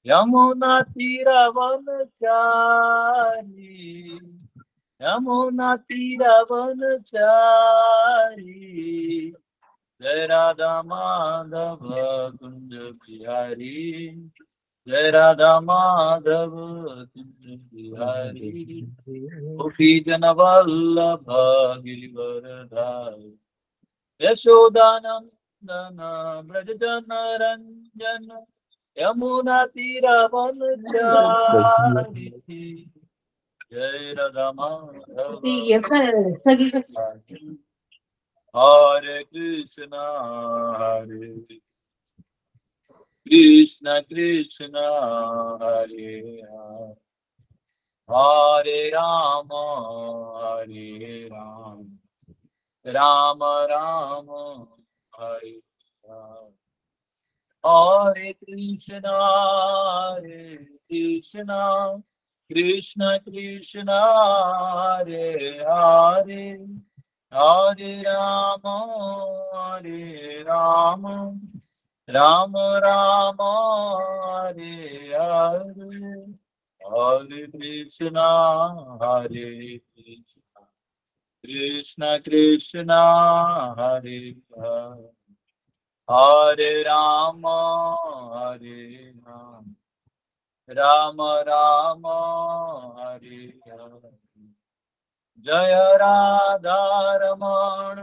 यमुना तीरवनचारी, यमुना तीरवनचारी, जय राधा माधव कुंज बिहारी, जय राधा माधव कुंज बिहारी, गोपी जन वल्लभ गिरिवरधारी, यशोदानंदन ब्रज जन रंजन, यमुना तीरवनचारी, जय राधा माधव। हरे कृष्णा कृष्ण कृष्ण हरे हरे, हरे राम राम राम हरे हरे, हरे कृष्णा कृष्ण कृष्ण हरे हरे, हरे राम राम राम हरे हरे, हरे कृष्णा कृष्ण कृष्ण हरे हरे, हरे राम राम राम हरे हरे, जय राधा रमण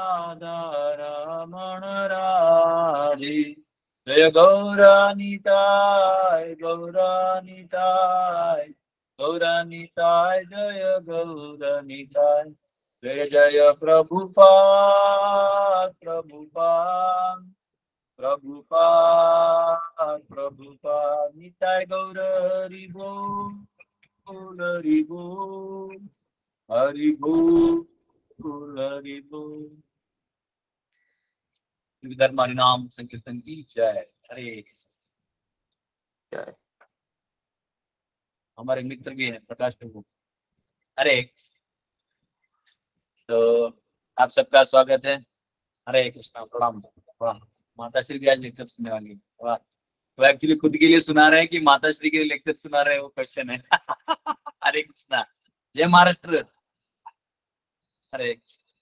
राधे, जय गौरानिताय जय गौरानिताय, जय जय प्रभुपाद निताय गौर हरि बोल हरि बोल हरि बोल। धर्म हरिनाम संकीर्तन की जय। हरे जय। हमारे मित्र भी हैं प्रकाश प्रभु। हरे, तो आप सबका स्वागत है। हरे कृष्णा, प्रणाम प्रणाम। माता श्री भी आज लेक्चर सुनने वाली है। वाह, वो एक्चुअली खुद के लिए सुना रहे हैं कि माता श्री के लिए लेक्चर सुना रहे हैं, वो क्वेश्चन है। हरे कृष्णा, जय महाराष्ट्र। हरे,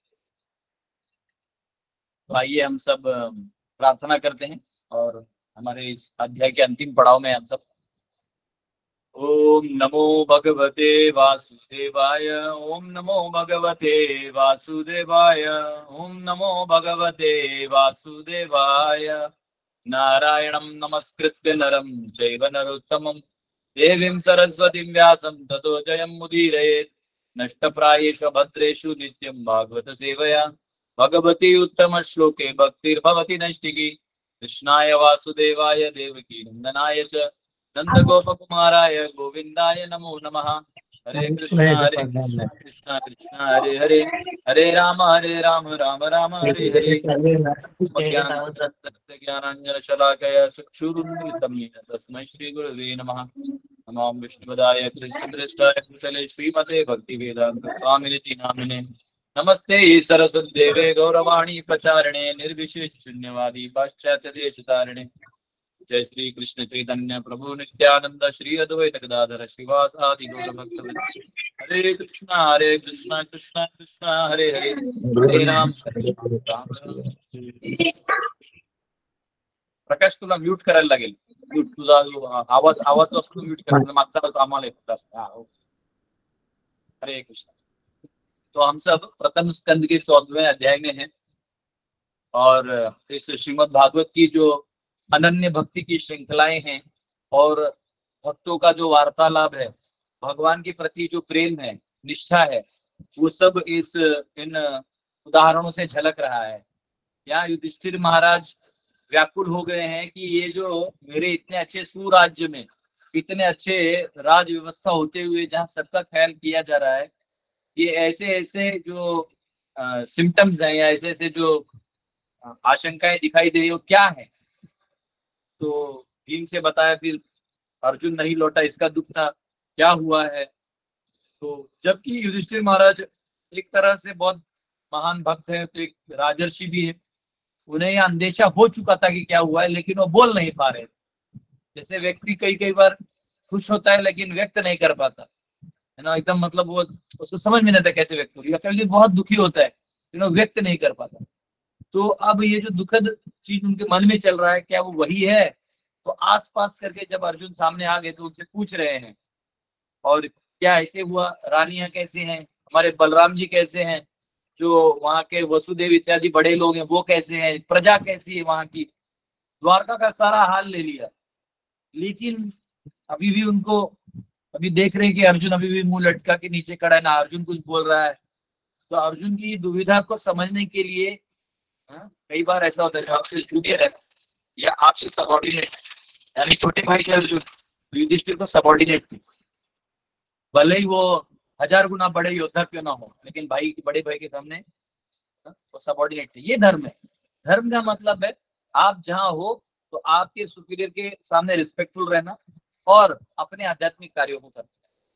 तो आइए हम सब प्रार्थना करते हैं और हमारे इस अध्याय के अंतिम पड़ाव में हम सब ओम नमो भगवते वासुदेवाय, ओम नमो भगवते वासुदेवाय, ओम नमो भगवते वासुदेवाय। नारायणं नमस्कृत्य नरं चैव नरोत्तमं, देवीं सरस्वतीं व्यासं ततो जयमुदीरयेत्। नष्टप्रायेषु भद्रेषु नित्यं भागवत सेवया, भगवती उत्तम श्लोके भक्तिर्भवति नैष्टिकी। कृष्णाय वासुदेवाय देवकी नंदनाय च नंद गोपकुमाराय गोविंदाय नमो नमः। हरे कृष्णा कृष्णा कृष्णा हरे हरे, हरे राम राम राम हरे हरे। ज्ञानांजन शलाकया चक्षुरुन्मिलितं येन तस्मै श्रीगुरवे नमः। नमो विष्णुपदाय कृष्णदृष्टाय भूतले श्रीमते भक्तिवेदांत स्वामिनिति नामिने। नमस्ते सरस्वती देवे गौरवाणी प्रचारिणे, निर्विशेष शून्यवादी पाश्चात्य देशतारिणे। जय श्री कृष्ण चैतन्य प्रभु नित्यानंद, श्री अद्वैत गदाधर श्रीवास आदि गौर भक्तवृंद। हरे कृष्णा कृष्णा कृष्णा हरे हरे, हरे राम राम। प्रकाश, तुला म्यूट करायला लागेल. म्यूट, तुझा जो आवाज जो असतो म्यूट करायचा, मागचा आवाज आम्हाला येत असतो. हरे कृष्ण। तो हम सब प्रथम स्कंद के 14वें अध्याय में हैं और इस श्रीमद् भागवत की जो अनन्य भक्ति की श्रृंखलाएं हैं और भक्तों का जो वार्तालाप है, भगवान के प्रति जो प्रेम है, निष्ठा है, वो सब इन उदाहरणों से झलक रहा है। यहाँ युधिष्ठिर महाराज व्याकुल हो गए हैं कि ये जो मेरे इतने अच्छे सुराज्य में इतने अच्छे राज व्यवस्था होते हुए जहाँ सबका ख्याल किया जा रहा है, ये ऐसे ऐसे जो सिम्टम्स हैं या ऐसे ऐसे जो आशंकाएं दिखाई दे रही हो, क्या है। तो भीम से बताया, फिर अर्जुन नहीं लौटा, इसका दुख था, क्या हुआ है। तो जबकि युधिष्ठिर महाराज एक तरह से बहुत महान भक्त है, तो एक राजर्षि भी है, उन्हें यह अंदेशा हो चुका था कि क्या हुआ है, लेकिन वो बोल नहीं पा रहे थे। जैसे व्यक्ति कई कई बार खुश होता है लेकिन व्यक्त नहीं कर पाता है ना, एकदम मतलब वो उसको समझ में नहीं आता कैसे व्यक्त हो, या कभी बहुत दुखी होता है व्यक्त नहीं कर पाता। तो अब ये जो दुखद चीज उनके मन में चल रहा है, क्या वो वही है? तो आसपास करके जब अर्जुन सामने आ गए तो उनसे पूछ रहे हैं, और क्या ऐसे हुआ, रानियां कैसे हैं, हमारे बलराम जी कैसे हैं, जो वहां के वसुदेव इत्यादि बड़े लोग हैं वो कैसे हैं, प्रजा कैसी है वहां की, द्वारका का सारा हाल ले लिया। लेकिन अभी भी उनको, अभी देख रहे हैं कि अर्जुन अभी भी मुंह लटका के नीचे खड़ा है, ना अर्जुन कुछ बोल रहा है। तो अर्जुन की दुविधा को समझने के लिए, कई बार ऐसा होता है जो आपसे जूनियर है या आपसे सबॉर्डिनेट, यानी छोटे भाई के अर्जुन युधिष्ठिर को सबॉर्डिनेट थे, भले ही वो 1000 गुना बड़े योद्धा क्यों ना हो, लेकिन भाई बड़े भाई के सामने वो सबॉर्डिनेट थे। ये धर्म है। धर्म का मतलब है आप जहां हो तो आपके सुपीरियर के सामने रिस्पेक्टफुल रहना और अपने आध्यात्मिक कार्यों को करना।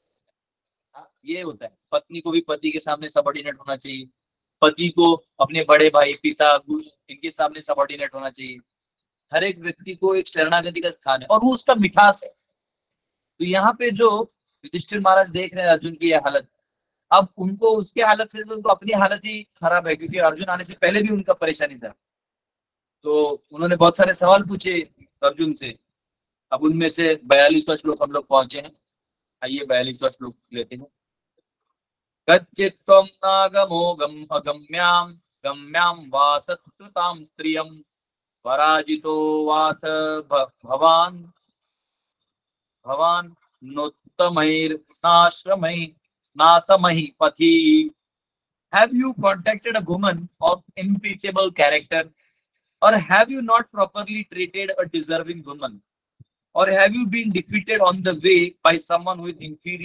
ये होता है। पत्नी को भी पति के सामने सबॉर्डिनेट होना चाहिए, पति को अपने बड़े भाई पिता गुरु इनके सामने सबॉर्डिनेट होना चाहिए। हर एक व्यक्ति को एक शरणागति का स्थान है और वो उसका मिठास है। तो यहाँ पे जो युधिष्ठिर महाराज देख रहे हैं अर्जुन की यह हालत, अब उनको उसके हालत से तो उनको अपनी हालत ही खराब है, क्योंकि अर्जुन आने से पहले भी उनका परेशानी था। तो उन्होंने बहुत सारे सवाल पूछे अर्जुन से। अब उनमें से 42वां श्लोक हम लोग पहुंचे हैं। आइए 42वां श्लोक लेते हैं। कच्चित्त्वं नागमो अगम्यां गम्यां वा सत्कृतां स्त्रियं पराजितो वाथ भवान् भवान् नोत्तमैर्नाश्रमै नासमहि पथि। Have you contacted a woman of impeachable character, or have you not properly treated a deserving woman, or have you been defeated on the way by someone who is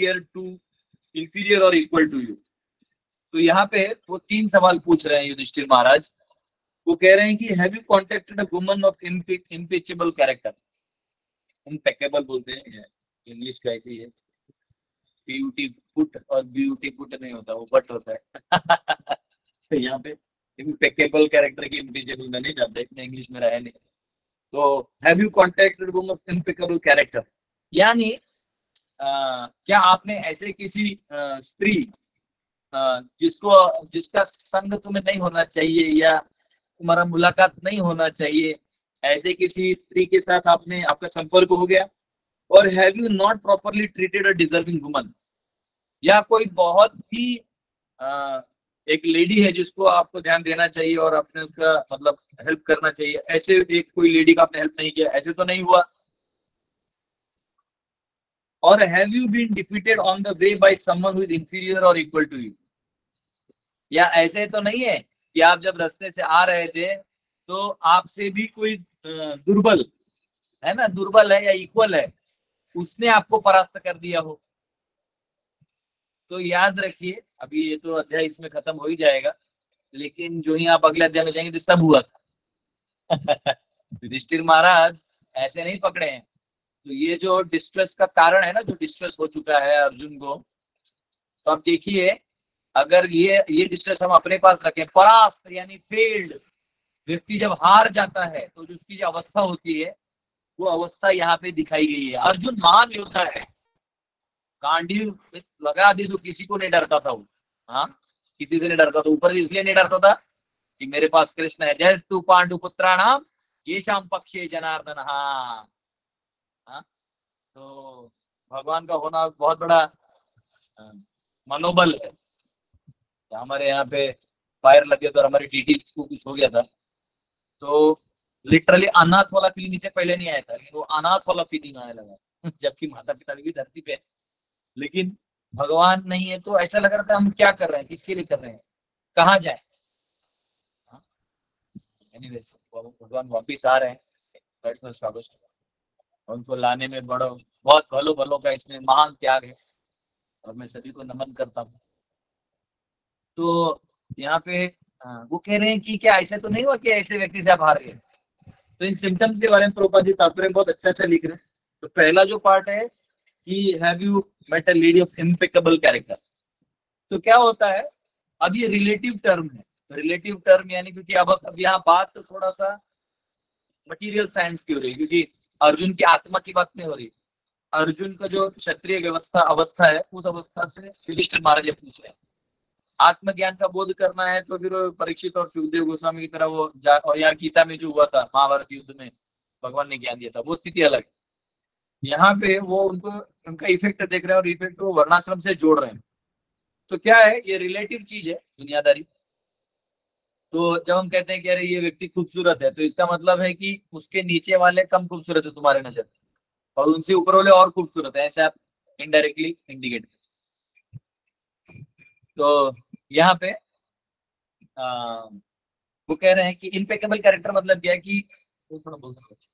inferior or equal to you? तो यहाँ पे वो 3 सवाल पूछ रहे हैं युधिष्ठिर महाराज। वो कह रहे हैं कि have you contacted a woman of impeachable character, impeccable बोलते हैं, इंग्लिश का ऐसी है। ब्यूटी पुट और ब्यूटी पुट नहीं होता, वो बट होता है। तो यहाँ पे इम्पेकेबल कैरेक्टर की इम्पीचेबल मैं नहीं जानता, इतना इंग्लिश में रहा नहीं। तो have you contacted woman of impeccable character, यानी क्या आपने ऐसे किसी स्त्री जिसको जिसका संग तुम्हें नहीं होना चाहिए या तुम्हारा मुलाकात नहीं होना चाहिए, ऐसे किसी स्त्री के साथ आपने आपका संपर्क हो गया? और have you not properly treated a deserving woman, या कोई बहुत ही एक लेडी है जिसको आपको ध्यान देना चाहिए और अपने उसका मतलब हेल्प करना चाहिए, ऐसे एक कोई लेडी का आपने हेल्प नहीं किया, ऐसे तो नहीं हुआ? और have you been defeated on the way by someone who is inferior or equal to you, या ऐसे तो नहीं है कि आप जब रास्ते से आ रहे थे तो आपसे भी कोई दुर्बल है ना, दुर्बल है या इक्वल है, उसने आपको परास्त कर दिया हो? तो याद रखिए, अभी ये तो अध्याय इसमें खत्म हो ही जाएगा, लेकिन जो ही आप अगले अध्याय में जाएंगे तो सब हुआ था। युधिष्ठिर महाराज ऐसे नहीं पकड़े हैं। तो ये जो डिस्ट्रेस का कारण है ना, जो डिस्ट्रेस हो चुका है अर्जुन को, तो आप देखिए, अगर ये डिस्ट्रेस हम अपने पास रखें, परास्त यानी फेल्ड, व्यक्ति जब हार जाता है तो जो उसकी जो अवस्था होती है वो अवस्था यहाँ पे दिखाई गई है। अर्जुन महान योद्धा है, गांडीव लगा दी तो किसी को नहीं डरता था वो। हाँ, किसी से नहीं डरता था। ऊपर इसलिए नहीं डरता था कि मेरे पास कृष्ण है। जय तू पांडु पुत्राणाम ये शाम पक्षे जनार्दन। हाँ हाँ, तो भगवान का होना बहुत बड़ा मनोबल है। हमारे यहाँ पे फायर लगे तो हमारी डीटीज को कुछ हो गया था, तो लिटरली अनाथ वाला फीलिंग इसे पहले नहीं आया था, लेकिन वो अनाथ वाला फीलिंग आने लगा। जबकि माता पिता भी धरती पे, लेकिन भगवान नहीं है तो ऐसा लग रहा था हम क्या कर रहे हैं, किसके लिए कर रहे हैं, कहाँ जाए। एनीवेज, भगवान वापिस आ रहे हैं, स्वागत। उनको लाने में बड़ा बहुत भलो भलो का इसमें महान त्याग है और मैं सभी को नमन करता हूँ। तो यहाँ पे वो कह रहे हैं कि क्या ऐसे तो नहीं हुआ कि ऐसे व्यक्ति से आप हार गए? तो इन सिम्टम्स के बारे में प्रभुपाद जी तात्पर्य बहुत अच्छा लिख रहे हैं। तो पहला जो पार्ट है कि have you met a lady of impeccable character. तो क्या होता है, अब ये रिलेटिव टर्म है। रिलेटिव टर्म यानी क्योंकि अब यहाँ बात तो थोड़ा सा मटेरियल साइंस की हो रही है, क्योंकि अर्जुन की आत्मा की बात नहीं हो रही। अर्जुन का जो क्षत्रिय व्यवस्था अवस्था है, उस अवस्था से युधिष्ठिर महाराज ने पूछा है। आत्मज्ञान का बोध करना है तो फिर वो परीक्षित और सुखदेव गोस्वामी की तरह वो और यहाँ गीता में जो हुआ था महाभारत युद्ध में भगवान ने ज्ञान दिया था, वो स्थिति अलग है। यहाँ पे वो उनको उनका इफेक्ट देख रहे हैं और इफेक्ट वो वर्णाश्रम से जोड़ रहे हैं। तो क्या है, ये रिलेटिव चीज है दुनियादारी। तो जब हम कहते हैं कि अरे ये व्यक्ति खूबसूरत है, तो इसका मतलब है कि उसके नीचे वाले कम खूबसूरत है तुम्हारे नजर, और उनसे ऊपर वाले और खूबसूरत है, ऐसे आप इनडायरेक्टली इंडिकेट। तो यहाँ पे वो कह रहे हैं कि इम्पेकेबल कैरेक्टर मतलब क्या है कि वो थोड़ा बोल सकते हैं।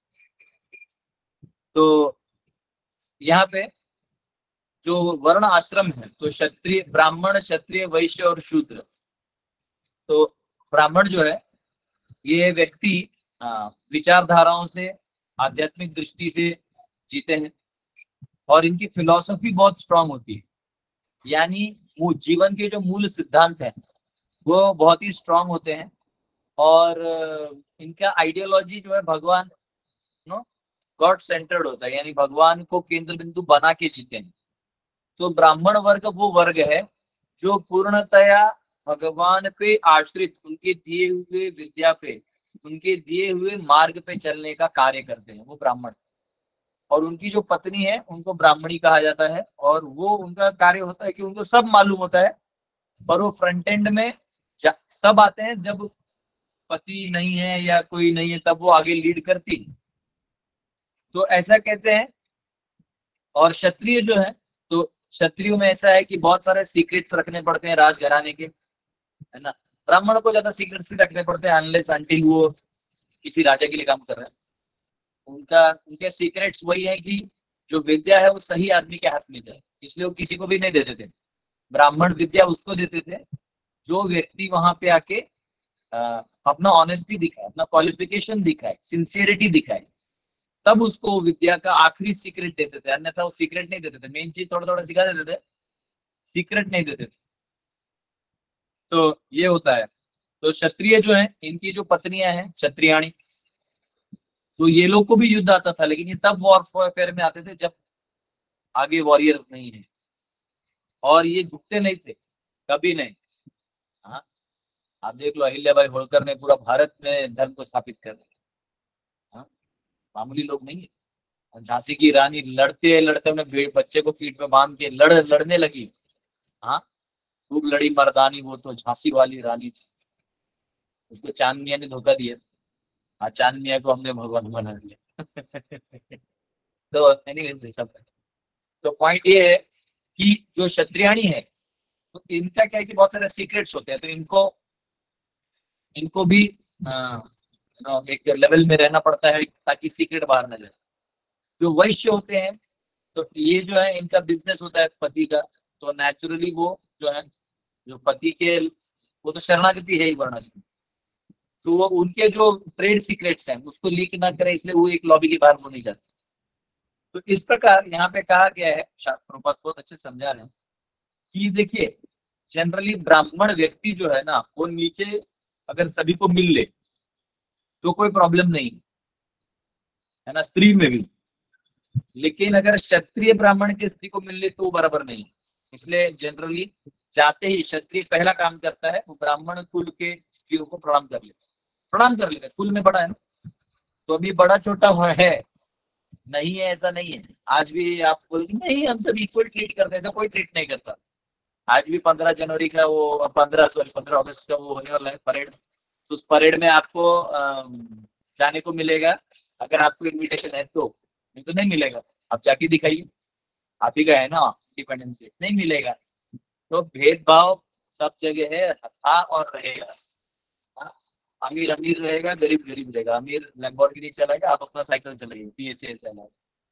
तो यहाँ पे जो वर्ण आश्रम है, तो क्षत्रिय, ब्राह्मण, क्षत्रिय, वैश्य और शूद्र। तो ब्राह्मण जो है, ये व्यक्ति विचारधाराओं से, आध्यात्मिक दृष्टि से जीते हैं, और इनकी फिलॉसफी बहुत स्ट्रांग होती है। यानी जीवन के जो मूल सिद्धांत हैं वो बहुत ही स्ट्रांग होते हैं, और इनका आइडियोलॉजी जो है भगवान, नो, गॉड सेंटर्ड होता है, यानी भगवान को केंद्र बिंदु बना के जीते हैं। तो ब्राह्मण वर्ग वो वर्ग है जो पूर्णतया भगवान पे आश्रित, उनके दिए हुए विद्या पे, उनके दिए हुए मार्ग पे चलने का कार्य करते हैं, वो ब्राह्मण। और उनकी जो पत्नी है उनको ब्राह्मणी कहा जाता है, और वो उनका कार्य होता है कि उनको सब मालूम होता है, पर वो फ्रंट एंड में तब आते हैं जब पति नहीं है या कोई नहीं है, तब वो आगे लीड करती। तो ऐसा कहते हैं। और क्षत्रिय जो है, तो क्षत्रियो में ऐसा है कि बहुत सारे सीक्रेट्स रखने पड़ते हैं राजघराने के, है ना। ब्राह्मण को ज्यादा सीक्रेट्स भी रखने पड़ते हैं, अनलेस अनटिल वो किसी राजा के लिए काम कर रहे हैं। उनका उनके सीक्रेट्स वही है कि जो विद्या है वो सही आदमी के हाथ में जाए, इसलिए वो किसी को भी नहीं देते थे। ब्राह्मण विद्या उसको देते थे जो व्यक्ति वहां पे आके अपना ऑनेस्टी दिखाए, अपना क्वालिफिकेशन दिखाए, सिंसियरिटी दिखाए, तब उसको विद्या का आखिरी सीक्रेट देते थे। अन्यथा वो सीक्रेट नहीं देते थे, मेन चीज थोड़ा थोड़ा सिखा देते थे, सीक्रेट नहीं देते थे। तो ये होता है। तो क्षत्रिय जो है, इनकी जो पत्नियां हैं क्षत्रियाणी, तो ये लोग को भी युद्ध आता था, लेकिन ये तब वॉरफेयर में आते थे जब आगे वॉरियर्स नहीं है, और ये झुकते नहीं थे, कभी नहीं। हाँ, आप देख लो, अहिल्याबाई होलकर ने पूरा भारत में धर्म को स्थापित कर दिया। हाँ, मामूली लोग नहीं है। और झांसी की रानी लड़ते लड़ते अपने बच्चे को पीठ में बांध के लड़ने लगी। हाँ, खूब लड़ी मर्दानी, वो तो झांसी वाली रानी थी। उसको चांद मियां ने धोखा दिया। हाँ, चांद मियां को हमने भगवान बना दिया। तो एनीवेज सब। तो पॉइंट ये है कि जो क्षत्रियाणी है, तो इनका क्या है कि बहुत सारे सीक्रेट्स होते हैं, तो इनको इनको भी एक लेवल में रहना पड़ता है ताकि सीक्रेट बाहर न जाए। जो वैश्य होते हैं, तो ये जो है इनका बिजनेस होता है पति का। तो नेचुरली वो जो है, जो पति के, वो तो शरणागति है ही वर्णाश्रम। तो वो उनके जो ट्रेड सीक्रेट्स हैं उसको लीक ना करे, इसलिए वो एक लॉबी के बाहर वो नहीं जाते। तो इस प्रकार यहाँ पे कहा गया है, प्रभुपाद बहुत अच्छे समझा रहे हैं कि देखिए, जनरली ब्राह्मण व्यक्ति जो है ना, वो नीचे अगर सभी को मिल ले तो कोई प्रॉब्लम नहीं है ना, स्त्री में भी। लेकिन अगर क्षत्रिय ब्राह्मण की स्त्री को मिल ले तो वो बराबर नहीं। इसलिए जनरली जाते ही क्षत्रिय पहला काम करता है, वो ब्राह्मण कुल के स्त्रियों को प्रणाम कर लेता है, कुल में बड़ा है ना। तो अभी बड़ा छोटा हुआ है, नहीं है ऐसा नहीं है। आज भी आप बोलेंगे नहीं हम सब इक्वल ट्रीट करते हैं, ऐसा कोई ट्रीट नहीं करता। आज भी 15 जनवरी का वो 15 अगस्त का वो होने वाला है परेड। तो उस परेड में आपको जाने को मिलेगा, अगर आपको इनविटेशन है तो। नहीं तो नहीं मिलेगा। आप जाके दिखाइए, आप ही का है ना इंडिपेंडेंस डे, नहीं मिलेगा। तो भेदभाव सब जगह है, था और रहेगा। हाँ, अमीर अमीर रहेगा, गरीब गरीब रहेगा। अमीर लैम्बोर्गिनी चलाएगा, आप अपना साइकिल चलाइए, पीएचए चलाएगा।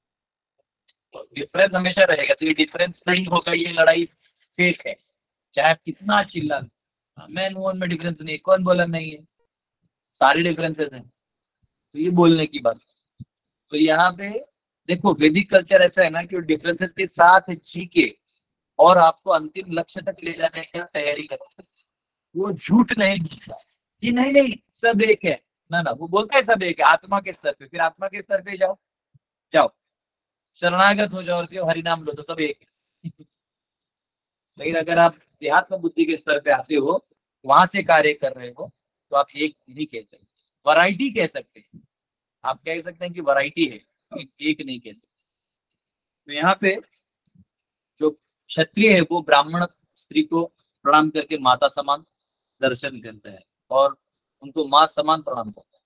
तो डिफरेंस हमेशा रहेगा। तो ये डिफरेंस नहीं होगा, ये लड़ाई फेक है, चाहे आप कितना चिल्ला लो। मैन वुमन में डिफरेंस नहीं, कौन बोला नहीं है, सारी डिफरेंसेस हैं। तो ये बोलने की बात। तो यहाँ पे देखो, वैदिक कल्चर ऐसा है ना कि डिफरेंसेस के साथ जी के और आपको अंतिम लक्ष्य तक ले जाने की तैयारी करता है। वो झूठ नहीं बोलता कि नहीं नहीं सब एक है। ना ना, वो बोलता है सब एक है आत्मा के स्तर पे। फिर आत्मा के स्तर पे जाओ, जाओ शरणागत हो जाओ और हरि नाम लो तो सब एक है। लेकिन अगर आप देहात्म बुद्धि के स्तर पे आते हो, वहां से कार्य कर रहे हो, तो आप एक नहीं कह सकते, वैरायटी कह सकते हैं। आप कह सकते हैं कि वैरायटी है, एक नहीं कह सकते। तो यहाँ पे जो क्षत्रिय है वो ब्राह्मण स्त्री को प्रणाम करके माता समान दर्शन करता है और उनको माँ समान प्रणाम करता है।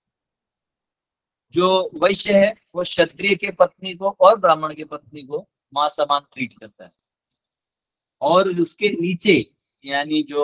जो वैश्य है वो क्षत्रिय के पत्नी को और ब्राह्मण के पत्नी को माँ समान ट्रीट करता है। और उसके नीचे यानी जो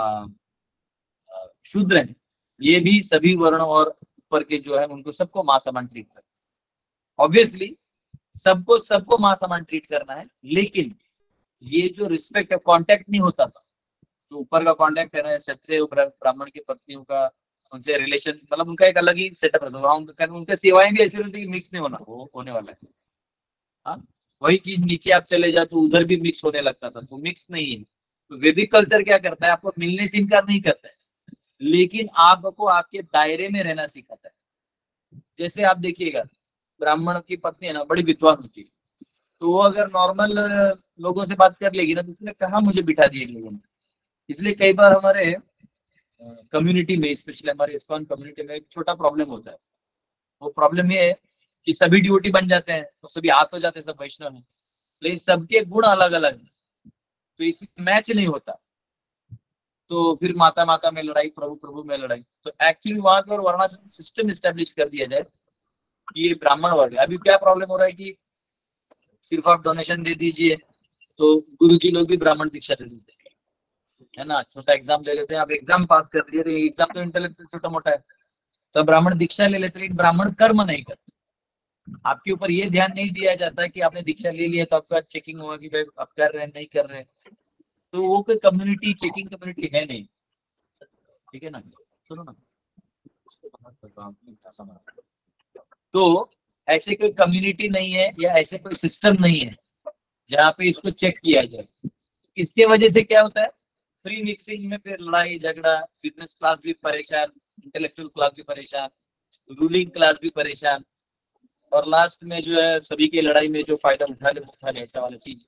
शूद्र है, ये भी सभी वर्ण और ऊपर के जो है उनको सबको माँ समान ट्रीट करता है। ऑब्वियसली सबको सबको माँ समान ट्रीट करना है, लेकिन ये जो रिस्पेक्ट है, कांटेक्ट नहीं होता था। तो ऊपर का कांटेक्ट है ना, क्षत्रिय ब्राह्मण की पत्नियों का उनसे रिलेशन, मतलब उनका एक अलग ही सेटअप रहता है वहाँ। उनके सेवाएं भी ऐसी रहती है कि मिक्स नहीं होना, वो होने वाला है। हाँ, वही चीज नीचे आप चले जाओ तो उधर भी मिक्स होने लगता था, तो मिक्स नहीं है। तो वैदिक कल्चर क्या करता है, आपको मिलने से इनकार नहीं करता है, लेकिन आपको आपके दायरे में रहना सिखाता है। जैसे आप देखिएगा, ब्राह्मण की पत्नी है ना, बड़ी विद्वान होती है, तो वो अगर नॉर्मल लोगों से बात कर लेगी ना, तो उसने कहा मुझे बिठा दिए लोगों ने। इसलिए कई बार हमारे कम्युनिटी में, स्पेशली हमारे इस्कॉन कम्युनिटी में एक छोटा प्रॉब्लम होता है। वो प्रॉब्लम ये है कि सभी ड्यूटी बन जाते हैं, तो सभी हाथ हो जाते हैं, सब वैष्णव में, लेकिन सबके गुण अलग अलग हैं, तो इसी मैच नहीं होता। तो फिर माता माता में लड़ाई, प्रभु प्रभु में लड़ाई। तो एक्चुअली वहां पर वर्णाश्रम सिस्टम स्टेब्लिश कर दिया जाए कि ये ब्राह्मण वर्ग है। अभी क्या प्रॉब्लम हो रहा है कि सिर्फ आप डोनेशन दे दीजिए तो गुरु जी लोग भी ब्राह्मण दीक्षा दे देते हैं, है ना। छोटा एग्जाम ले लेते हैं, आप एग्जाम पास कर दिए, तो एग्जाम तो इंटेलेक्चुअल छोटा मोटा है, तो ब्राह्मण दीक्षा ले लेते हैं, लेकिन ब्राह्मण कर्म नहीं करते। आपके ऊपर ये ध्यान नहीं दिया जाता है कि आपने दीक्षा ले ली है तो आपका चेकिंग होगा कि भाई आप कर रहे हैं नहीं कर रहे हैं। तो वो कोई कम्युनिटी, चेकिंग कम्युनिटी है नहीं। ठीक है ना, सुनो ना। तो ऐसे कोई कम्युनिटी नहीं है या ऐसे कोई सिस्टम नहीं है जहाँ पे इसको चेक किया जाए। इसके वजह से क्या होता है, फ्री मिक्सिंग में फिर लड़ाई झगड़ा, बिजनेस क्लास भी परेशान, इंटेलेक्चुअल क्लास भी परेशान, रूलिंग क्लास भी परेशान, और लास्ट में जो है सभी की लड़ाई में जो फायदा उठा ले ऐसा वाला चीज।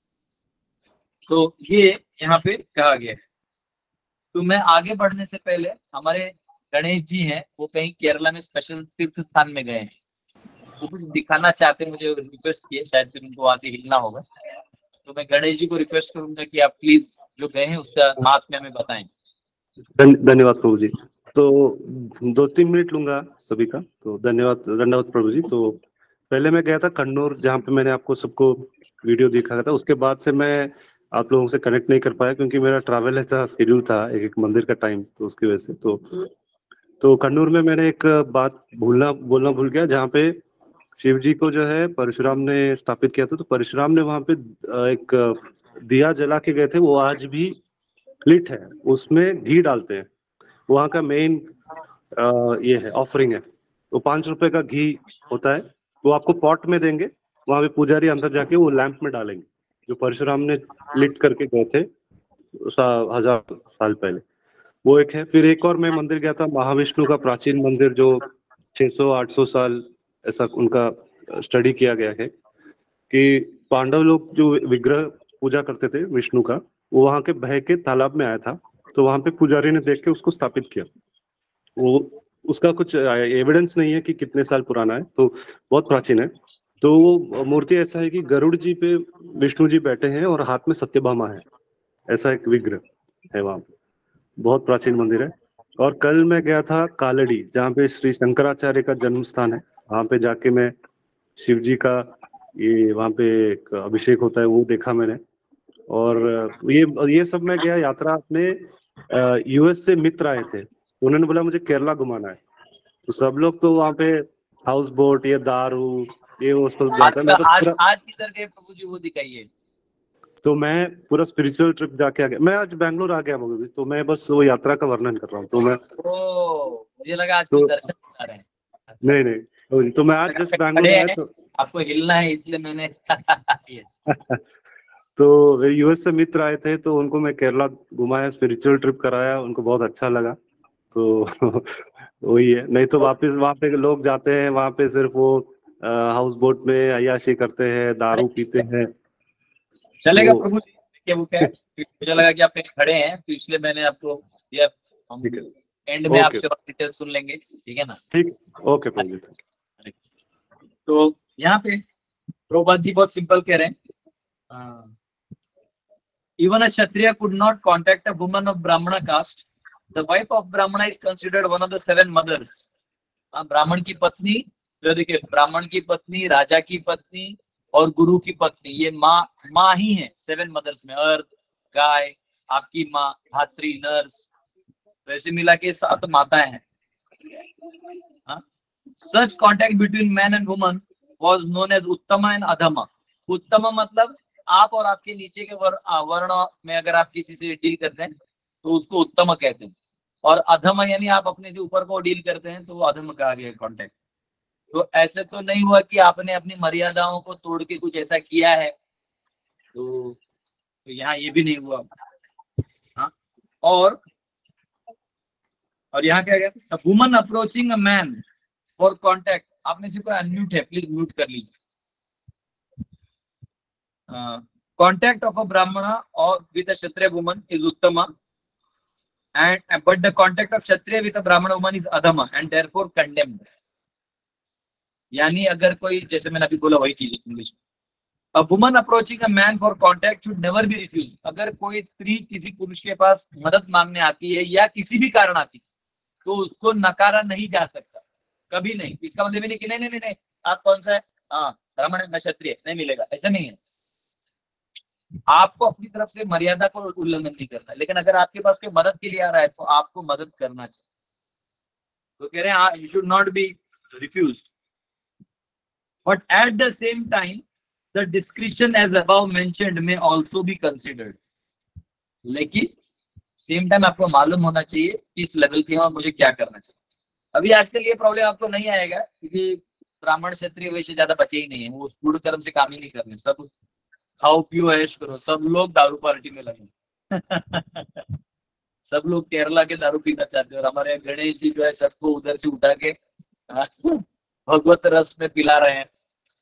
तो ये यहाँ पे कहा गया है। तो मैं आगे बढ़ने से पहले, हमारे गणेश जी हैं, वो कहीं केरला में स्पेशल तीर्थ स्थान में गए हैं, वो कुछ दिखाना चाहते हैं, मुझे रिक्वेस्ट किए, शायद फिर उनको वहां से हिलना होगा। तो मैं गणेश जी को रिक्वेस्ट करूंगा कि आप प्लीज जो गए हैं उसका महात्म्य हमें बताएं। धन्यवाद प्रभु जी। तो 2-3 मिनट लूंगा सभी का। तो धन्यवाद, धन्यवाद प्रभु जी। तो पहले मैं गया था कन्नौर, जहाँ पे मैंने आपको सबको वीडियो दिखाया था। उसके बाद से मैं आप लोगों से कनेक्ट नहीं कर पाया, क्योंकि मेरा ट्रैवल ऐसा शेड्यूल था, एक मंदिर का टाइम, तो उसकी वजह से। तो कन्नौर में मैंने एक बात बोलना भूल गया, जहाँ पे शिव जी को जो है परशुराम ने स्थापित किया था। तो परशुराम ने वहां पे एक दिया जला के गए थे, वो आज भी लिट है, उसमें घी डालते हैं। वहाँ का मेन ये है, ऑफरिंग है। वो 5 रुपए का घी होता है, वो आपको पॉट में देंगे। वहां पे पुजारी अंदर जाके वो लैंप में डालेंगे, जो परशुराम ने लिट करके गए थे 1000 साल पहले। वो एक है। फिर एक और मैं मंदिर गया था, महाविष्णु का प्राचीन मंदिर, जो 600-800 साल ऐसा उनका स्टडी किया गया है कि पांडव लोग जो विग्रह पूजा करते थे विष्णु का, वो वहां के बह के तालाब में आया था। तो वहां पे पुजारी ने देख के उसको स्थापित किया। वो उसका कुछ एविडेंस नहीं है कि कितने साल पुराना है, तो बहुत प्राचीन है। तो वो मूर्ति ऐसा है कि गरुड़ जी पे विष्णु जी बैठे हैं और हाथ में सत्यभामा है, ऐसा एक विग्रह है वहां पे। बहुत प्राचीन मंदिर है। और कल मैं गया था कालड़ी, जहाँ पे श्री शंकराचार्य का जन्म स्थान है। वहां पे जाके मैं शिव जी का ये वहां पे एक अभिषेक होता है, वो देखा मैंने। और ये सब मैं गया यात्रा अपने यूएस से मित्र आए थे, उन्होंने बोला मुझे केरला घुमाना है। तो सब लोग तो वहां पे हाउस बोट, ये दारू, ये वो उस पर जाता है। मैं तो आज पूरा, आज किधर गए प्रभु जी, वो दिखाइए। तो मैं पूरा स्पिरिचुअल ट्रिप जाके आ गया। मैं आज बैंगलोर आ गया मगर, तो मैं बस वो यात्रा का वर्णन कर रहा हूँ। तो मैं, ओ मुझे लगा आज कुछ तो दर्शन कर रहे हैं। अच्छा नहीं अच्छा, नहीं, तो मैं आज जस्ट बैंगलोर खड़े आया हैं, तो आपको हिलना है इसलिए मैंने yes। तो यूएस से मित्र आए थे, तो उनको मैं केरला घुमाया, स्पिरिचुअल ट्रिप कराया, उनको बहुत अच्छा लगा। तो वही है। नहीं तो वापस वहां पे लोग जाते हैं, वहां पे सिर्फ वो हाउस बोट में अय्याशी करते हैं, दारू पीते हैं। चलेगा तो प्रभु जी, क्या वो क्या है? मुझे लगा कि आप कहीं खड़े हैं तो इसलिए मैंने आपको दिया। हम ठीक है, एंड में ओके, आपसे और डिटेल सुन लेंगे, ठीक है ना? ठीक, ओके प्रभु जी। तो यहाँ पे प्रभुपाद जी बहुत सिंपल कह रहे हैं, even a Kshatriya could not contact a woman of Brahmin caste, the wife of Brahmin is considered one of the 7 mothers. Brahmin की पत्नी, जो देखिए ब्राह्मण की पत्नी, राजा की पत्नी और गुरु की पत्नी, ये माँ ही है 7 मदर्स में। अर्थ, गाय, आपकी माँ, धात्री, नर्स, वैसे मिला के 7 माताएं हैं। Such contact between man and woman was known as उत्तम एंड अधम। उत्तम मतलब आप और आपके नीचे के वर्ण में अगर आप किसी से डील करते हैं तो उसको उत्तम कहते हैं, और अधम यानी आप अपने जो ऊपर को डील करते हैं तो वो अधम कहा गया कॉन्टेक्ट। तो ऐसे तो नहीं हुआ कि आपने अपनी मर्यादाओं को तोड़ के कुछ ऐसा किया है, तो यहाँ ये भी नहीं हुआ। हाँ, और यहाँ क्या गया, woman approaching a man for contact. आप में से कोई अनम्यूट है, प्लीज म्यूट कर लीजिए। कॉन्टेक्ट ऑफ अ ब्राह्मण और with a Kshatriya woman is उत्तम, and but the contact of Kshatriya with a Brahmin woman is अधम एंड देयरफॉर कंडेम्ड। यानी अगर कोई, जैसे मैंने अभी बोला वही चीज इंग्लिश में, A woman approaching a man for contact should never be refused। अगर कोई स्त्री किसी पुरुष के पास मदद मांगने आती है या किसी भी कारण आती है तो उसको नकारा नहीं जा सकता, कभी नहीं। इसका मतलब नहीं कि नहीं नहीं नहीं नहीं आप कौन सा है, हाँ ब्राह्मण है, मैं क्षत्रिय, नहीं मिलेगा, ऐसा नहीं है। आपको अपनी तरफ से मर्यादा को उल्लंघन नहीं करना, लेकिन अगर आपके पास कोई मदद के लिए आ रहा है तो आपको मदद करना चाहिए। तो कह रहे हैं you should not be refused, but at the same time the discretion as above mentioned may also be considered। लेकिन सेम टाइम आपको मालूम होना चाहिए किस लेवल पे और मुझे क्या करना चाहिए। अभी आजकल ये प्रॉब्लम आपको नहीं आएगा क्योंकि ब्राह्मण क्षत्रिय वैसे ज्यादा बचे ही नहीं है, वो गुरु कर्म से काम ही नहीं कर रहे, सब खाओ पियो ऐश करो, सब लोग दारू पार्टी में लगे सब लोग केरला के दारू पीना चाहते हैं, और हमारे गणेश जी जो है सबको उधर से उठा के भगवत रस में पिला रहे हैं।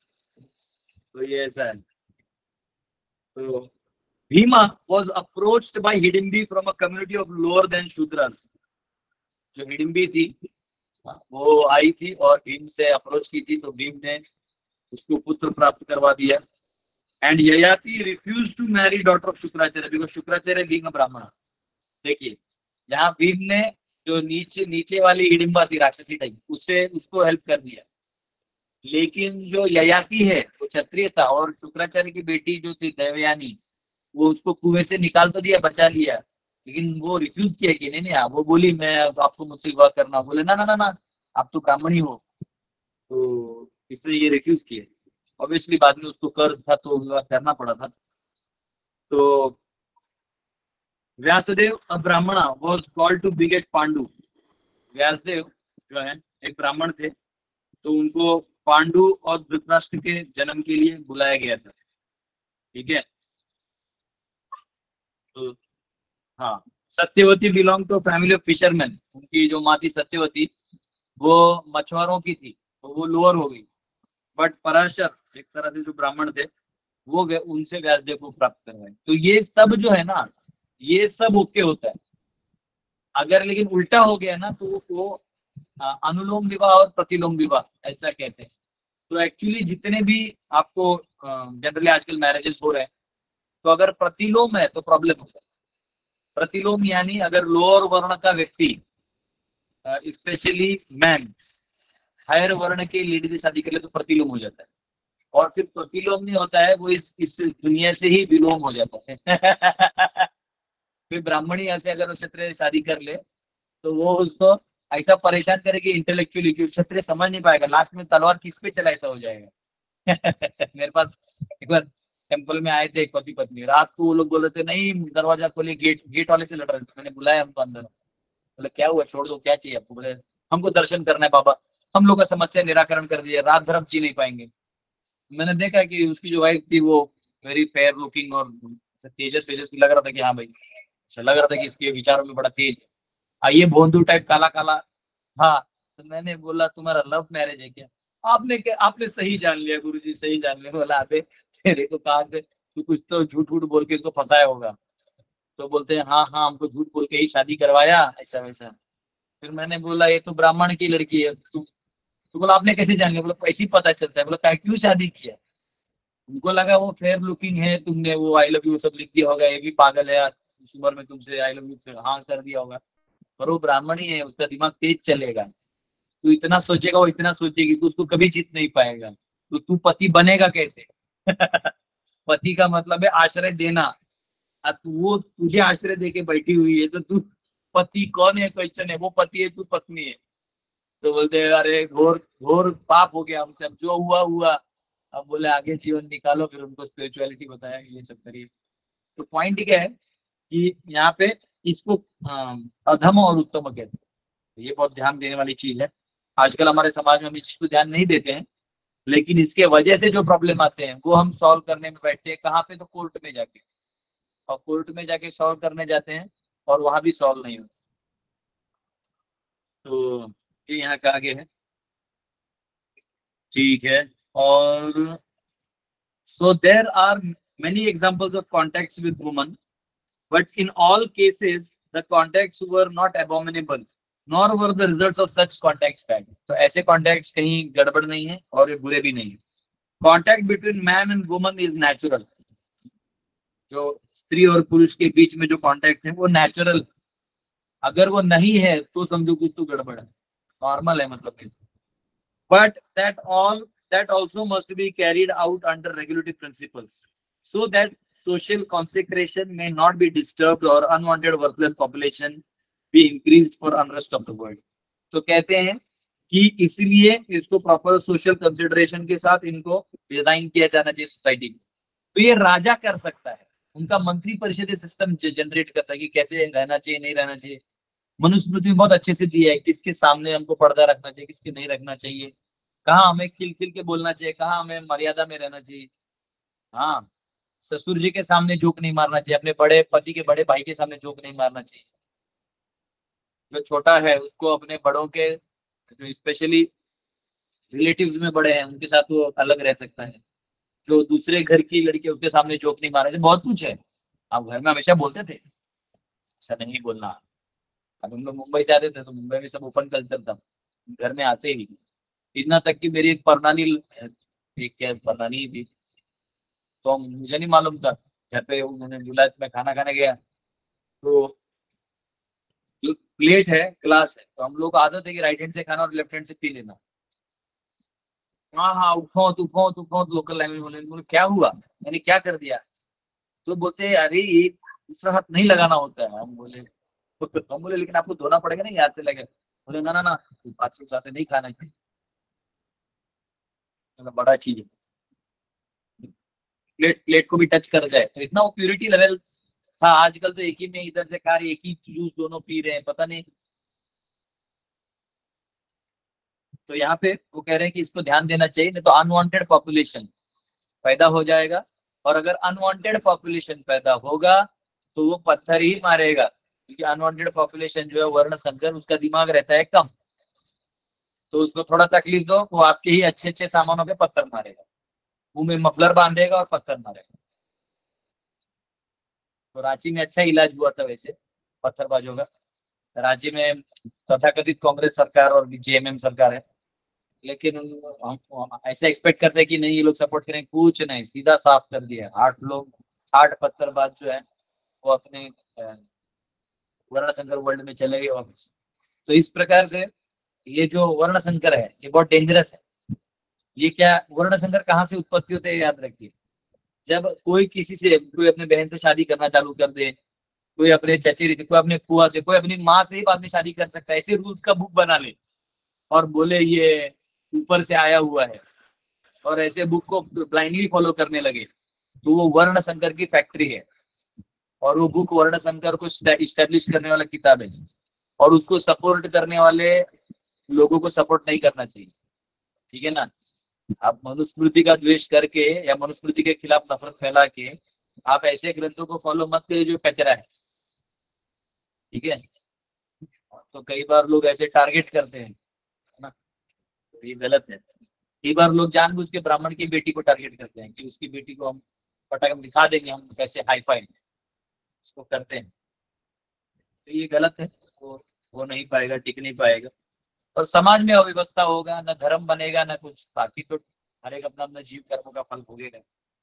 तो ये ऐसा है। तो Bhima was approached by हिडिम्बी from a community of lower than Shudras. जो हिडिम्बी थी वो आई थी और भीम से अप्रोच की थी, तो भीम ने उसको पुत्र प्राप्त करवा दिया। And Yayati refuse to marry daughter of Shukracharya because Shukracharya being a Brahmin. देखिए जहां भीम ने जो नीचे नीचे वाली हिडिम्बा थी राक्षसी टाइप, उससे उसको हेल्प कर दिया, लेकिन जो ययाति है वो क्षत्रिय था, और शुक्राचार्य की बेटी जो थी देवयानी, वो उसको कुएं से निकाल तो दिया, बचा लिया, लेकिन वो रिफ्यूज किया कि नहीं नहीं वो बोली मैं आपको मुझसे विवाह करना, बोले ना ना ना ना आप तो ब्राह्मण ही हो, तो इसलिए ये रिफ्यूज किए। ऑब्वियसली बाद में उसको कर्ज था तो विवाह करना पड़ा था। तो Vyasadeva a Brahmin was called to beget Pandu. Vyasadeva जो है एक ब्राह्मण थे, तो उनको पांडु और धृतराष्ट्र के जन्म के लिए बुलाया गया था, ठीक है। तो हाँ, Satyavati belong to family of fisherman. उनकी जो माँ थी सत्यवती वो मछुआरों की थी, तो वो लोअर हो गई। बट पराशर एक तरह से जो ब्राह्मण थे वो उनसे व्यासदेव को प्राप्त करवाए। तो ये सब जो है ना, ये सब ओके होता है। अगर लेकिन उल्टा हो गया ना तो वो अनुलोम विवाह और प्रतिलोम विवाह ऐसा कहते हैं। तो एक्चुअली जितने भी आपको जनरली आजकल मैरिजेस हो रहे हैं, तो अगर प्रतिलोम है तो प्रॉब्लम होता है। प्रतिलोम यानी अगर लोअर वर्ण का व्यक्ति, स्पेशली मैन, हायर वर्ण के लेडी से शादी कर ले तो प्रतिलोम हो जाता है, और फिर प्रतिलोम नहीं होता है वो इस दुनिया से ही विलोम हो जाता है फिर ब्राह्मणी ऐसे अगर वो क्षत्रिय शादी कर ले तो वो उसको ऐसा परेशान करेगी इंटेलेक्चुअली कि क्षत्रिय समझ नहीं पाएगा, लास्ट में तलवार किस पे चला ऐसा हो जाएगा मेरे पास एक बार टेम्पल में आए थे एक पति पत्नी, रात को वो लोग बोले थे नहीं दरवाजा खोले, गेट गेट वाले से लड़ रहे थे। मैंने बुलाया हमको अंदर, बोले क्या हुआ, छोड़ दो, क्या चाहिए आपको। बोले हमको दर्शन करना है बाबा, हम लोग का समस्या निराकरण कर दिया, रात भर हम जी नहीं पाएंगे। मैंने देखा कि उसकी जो वाइफ थी वो वेरी फेयर लुकिंग और तेजस वेजस लग रहा था कि हाँ भाई, अच्छा लग रहा था कि इसके विचारों में बड़ा तेज है। ये भोंदू टाइप काला काला था। तो मैंने बोला तुम्हारा लव मैरिज है क्या? आपने सही जान लिया गुरुजी, सही जान लिया। बोला अबे तेरे को कहाँ से, तू कुछ तो झूठ वूठ बोल के इसको फंसाया होगा। तो बोलते हैं हाँ हाँ हमको झूठ बोल के ही शादी करवाया, ऐसा वैसा। फिर मैंने बोला ये तो ब्राह्मण की लड़की है। तो बोला आपने कैसे जान लिया? बोला ऐसे ही पता चलता है। बोला क्या, क्यों शादी किया? उनको लगा वो फेयर लुकिंग है, तुमने वो आई लव यू सब लिख दिया होगा, ये भी पागल है यार, इस उम्र में तुमसे आई लव यू हाँ कर दिया होगा। पर वो ब्राह्मण ही है, उसका दिमाग तेज चलेगा। तू इतना सोचेगा, वो इतना सोचेगी, तू उसको कभी जीत नहीं पाएगा। तो तू पति बनेगा कैसे? पति का मतलब है आश्रय देना। अब वो तुझे आश्रय दे के बैठी हुई है, तो तू पति कौन है? क्वेश्चन है, वो पति है, तू पत्नी है। तो बोलते हैं अरे घोर घोर पाप हो गया हमसे, अब जो हुआ हुआ। अब बोले आगे जीवन निकालो, फिर उनको स्पिरिचुअलिटी बताया कि ये सब करिए। तो पॉइंट क्या है कि यहाँ पे इसको अधम और उत्तम कहते हैं। तो ये बहुत ध्यान देने वाली चीज है। आजकल हमारे समाज में हम इस चीज को ध्यान नहीं देते हैं, लेकिन इसके वजह से जो प्रॉब्लम आते हैं वो हम सॉल्व करने में बैठते हैं कहाँ पे? तो कोर्ट में जाके। और कोर्ट में जाके सॉल्व करने जाते हैं और वहां भी सॉल्व नहीं होता। तो ये यहाँ का आगे है, ठीक है। और so there are many examples of contacts with women, but in all cases the contacts were not abominable, nor were the results of such contacts bad. तो ऐसे contacts कहीं गड़बड़ नहीं है और ये बुरे भी नहीं है। Contact between man and woman is natural. जो स्त्री और पुरुष के बीच में जो कांटेक्ट है वो नेचुरल। अगर वो नहीं है तो समझो कुछ तो गड़बड़ है, नॉर्मल है मतलब। But that also must be carried out under regulative principles so that social consecration may not be disturbed or unwanted worthless population be increased for unrest of the world. तो कहते हैं कि इसलिए इसको प्रॉपर सोशल कंसिडरेशन के साथ इनको design किया जाना चाहिए सोसाइटी को। तो ये राजा कर सकता है, उनका मंत्री परिषद सिस्टम जनरेट करता है कि कैसे रहना चाहिए, नहीं रहना चाहिए। मनुस्मृति में बहुत अच्छे से दिया है किसके सामने हमको पर्दा रखना चाहिए, किसके नहीं रखना चाहिए, कहाँ हमें खिल खिल के बोलना चाहिए, कहाँ हमें मर्यादा में रहना चाहिए। हाँ, ससुर जी के सामने जोक नहीं मारना चाहिए, अपने बड़े पति के बड़े भाई के सामने जोक नहीं मारना चाहिए। जो छोटा है उसको अपने बड़ों के, जो स्पेशली रिलेटिव्स में बड़े हैं उनके साथ वो अलग रह सकता है। जो दूसरे घर की लड़की है उसके सामने जोक नहीं मारना चाहिए। बहुत कुछ है, आप घर में हमेशा बोलते थे ऐसा नहीं बोलना। अब हम लोग मुंबई से आते थे तो मुंबई में सब ओपन कल्चर था, घर में आते ही इतना तक कि मेरी एक परनानी, एक क्या परनानी ही थी, तो मुझे नहीं मालूम था। घर पे उन्होंने बुलाया तो मैं खाना खाने गया, तो प्लेट है ग्लास है, तो हम लोग को आदत है कि राइट हैंड से खाना और लेफ्ट हैंड से पी लेना। हाँ हाँ उठो उठो लोकल लैंग्वेज बोले। बोले क्या हुआ, मैंने क्या कर दिया? तो बोलते हैं अरे ये दूसरा हाथ नहीं लगाना होता है। हम बोले लेकिन आपको धोना पड़ेगा ना, याद से लगे। बोले ना ना ना, हाथ से नहीं खाना है। मतलब बड़ा चीज है, प्लेट प्लेट को भी टच कर जाए तो इतना वो प्यूरिटी लेवल था। आजकल तो एक ही में इधर से खा रहे, एक ही जूस दोनों पी रहे हैं, पता नहीं। तो यहाँ पे वो कह रहे हैं कि इसको ध्यान देना चाहिए, नहीं तो अनवांटेड पॉपुलेशन पैदा हो जाएगा। और अगर अनवांटेड पॉपुलेशन पैदा होगा तो वो पत्थर ही मारेगा, क्योंकि अनवांटेड पॉपुलेशन जो है वर्ण संकर, उसका दिमाग रहता है कम। तो उसको थोड़ा तकलीफ दो, वो आपके ही अच्छे अच्छे सामानों पे पत्थर मारेगा, मुंह में मफलर बांधेगा और पत्थर मारेगा। तो रांची में अच्छा इलाज हुआ था वैसे पत्थरबाजों का। रांची में तथाकथित कांग्रेस सरकार और जेएमएम सरकार है, लेकिन हम ऐसे एक्सपेक्ट करते हैं कि नहीं ये लोग सपोर्ट करें, कुछ नहीं, सीधा साफ कर दिया। 8 लोग, 8 पत्थरबाज जो है वो अपने वर्ण संकर वर्ल्ड में चले गए वापस। तो इस प्रकार से ये जो वर्ण संकर है ये बहुत डेंजरस है। ये क्या वर्ण संकर कहाँ से उत्पत्ति होते हैं याद रखिए, जब कोई किसी से, कोई अपने बहन से शादी करना चालू कर दे, कोई अपने चचेरी से, कोई अपने फुआ से, कोई अपनी माँ से ही बाद में शादी कर सकता है, ऐसे रूल्स का बुक बना ले और बोले ये ऊपर से आया हुआ है, और ऐसे बुक को ब्लाइंडली फॉलो करने लगे, तो वो वर्ण संकर की फैक्ट्री है। और वो बुक वर्ण संकर को इस्टेब्लिश करने वाला किताब है, और उसको सपोर्ट करने वाले लोगों को सपोर्ट नहीं करना चाहिए, ठीक है ना। आप मनुस्मृति का द्वेष करके या मनुस्मृति के खिलाफ नफरत फैला के आप ऐसे ग्रंथों को फॉलो मत करिए जो कचरा है, ठीक है। तो कई बार लोग ऐसे टारगेट करते हैं ना, तो ये गलत है। कई बार लोग जानबूझ के ब्राह्मण की बेटी को टारगेट करते हैं कि उसकी बेटी को हम पटाखा दिखा देंगे, हम कैसे हाई फाई इसको करते हैं। तो ये गलत है, वो नहीं पाएगा, टिक नहीं पाएगा, और समाज में अव्यवस्था होगा, न धर्म बनेगा न कुछ, बाकी तो हर एक अपना अपना जीव कर्मों का फल भोगेगा।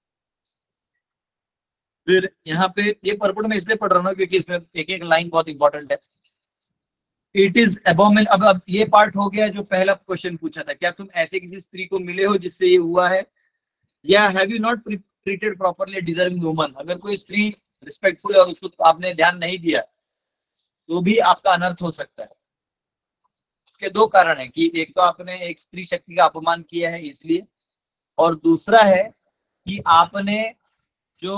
फिर यहाँ पे ये परपुट में इसलिए पढ़ रहा हूँ क्योंकि इसमें एक एक लाइन बहुत इंपॉर्टेंट है। इट इज एबोमिन, अब ये पार्ट हो गया जो पहला क्वेश्चन पूछा था, क्या तुम ऐसे किसी स्त्री को मिले हो जिससे ये हुआ है, या have you not treated properly deserving woman. अगर कोई स्त्री रिस्पेक्टफुल है और उसको आपने ध्यान नहीं दिया तो भी आपका अनर्थ हो सकता है। उसके दो कारण है कि एक तो आपने एक स्त्री शक्ति का अपमान किया है इसलिए, और दूसरा है कि आपने जो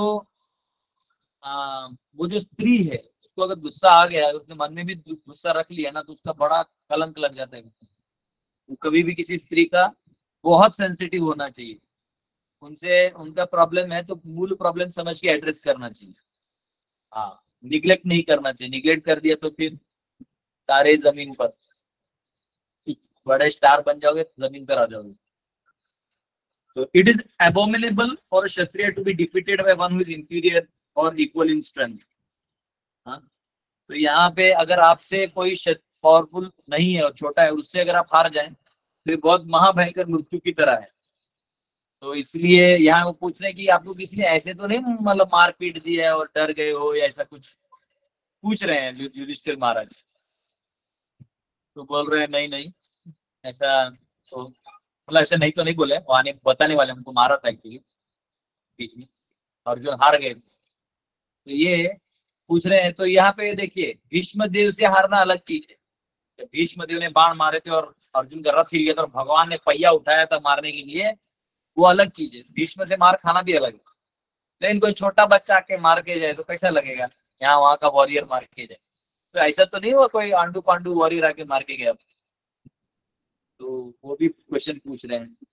वो जो स्त्री है उसको अगर गुस्सा आ गया, उसने मन में भी गुस्सा रख लिया ना, तो उसका बड़ा कलंक लग जाता है। वो कभी भी किसी स्त्री का बहुत सेंसिटिव होना चाहिए, उनसे उनका प्रॉब्लम है तो मूल प्रॉब्लम समझ के एड्रेस करना चाहिए। हाँ, निग्लेक्ट नहीं करना चाहिए, निग्लेक्ट कर दिया तो फिर तारे जमीन पर, बड़े स्टार बन जाओगे, जमीन पर आ जाओगे। तो it is abominable for Kshatriya to be defeated by one who is inferior or equal in strength. हाँ, तो यहाँ पे अगर आपसे कोई पावरफुल नहीं है और छोटा है, उससे अगर आप हार जाएं तो ये बहुत महाभयंकर मृत्यु की तरह है। तो इसलिए यहाँ वो पूछ रहे हैं कि आपको किसी ने ऐसे तो नहीं मतलब मार पीट दिया है और डर गए हो या ऐसा कुछ, पूछ रहे हैं युधिष्ठिर महाराज। तो बोल रहे हैं नहीं नहीं, ऐसा तो मतलब ऐसा नहीं, तो नहीं बोले, वो आने बताने वाले हमको मारा था एक्चुअली बीच में, और जो हार गए। तो ये पूछ रहे हैं, तो यहाँ पे देखिए भीष्म देव से हारना अलग चीज है। जब भीष्म देव ने बाण मारे थे और अर्जुन का रथ हिल गया था और भगवान ने पहिया उठाया था मारने के लिए, वो अलग चीज है। भीष्म से मार खाना भी अलग है। लेकिन कोई छोटा बच्चा आके मार के जाए तो कैसा लगेगा, यहाँ वहां का वॉरियर मार के जाए। तो ऐसा तो नहीं हुआ कोई आंडू पांडू वॉरियर आके मार के गया। तो वो भी क्वेश्चन पूछ रहे हैं।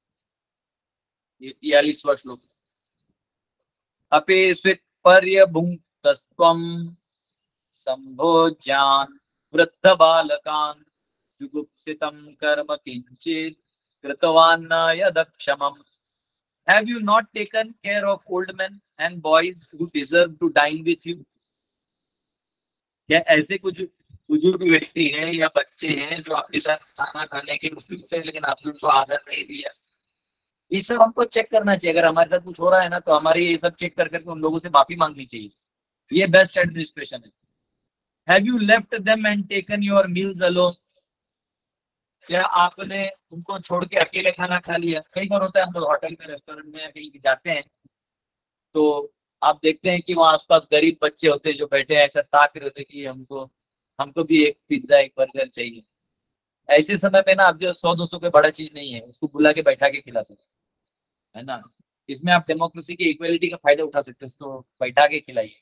ये 43वां श्लोक। अपि स्वित्पर्यभुङ्क्तस्त्वं सम्भोज्यान् वृद्धबालकान् जुगुप्सितं कर्म किञ्चित् कृतवान् न यदक्षमम्। Have you not taken care of old men and boys who deserve to dine with you? क्या ऐसे कुछ बुजुर्ग व्यक्ति हैं या बच्चे हैं जो आपके साथ खाना खाने के उपयुक्त है, लेकिन आपने उनको आदर नहीं दिया। ये सब हमको चेक करना चाहिए। अगर हमारे साथ कुछ हो रहा है ना, तो हमारी ये सब चेक कर करके उन लोगों से माफी मांगनी चाहिए। ये बेस्ट एडमिनिस्ट्रेशन है। Have you left them and taken your meals alone. क्या आपने उनको छोड़ के अकेले खाना खा लिया। कई बार होता है हम लोग होटल में, रेस्टोरेंट में कहीं जाते हैं तो आप देखते हैं कि वहाँ आसपास गरीब बच्चे होते हैं जो बैठे हैं, ऐसा ताक रहे होते कि हमको हमको भी एक पिज्जा एक बर्गर चाहिए। ऐसे समय पे ना आप जो 100-200 का बड़ा चीज नहीं है, उसको बुला के बैठा के खिला सकते है ना। इसमें आप डेमोक्रेसी की इक्वेलिटी का फायदा उठा सकते हो, उसको बैठा के खिलाइए।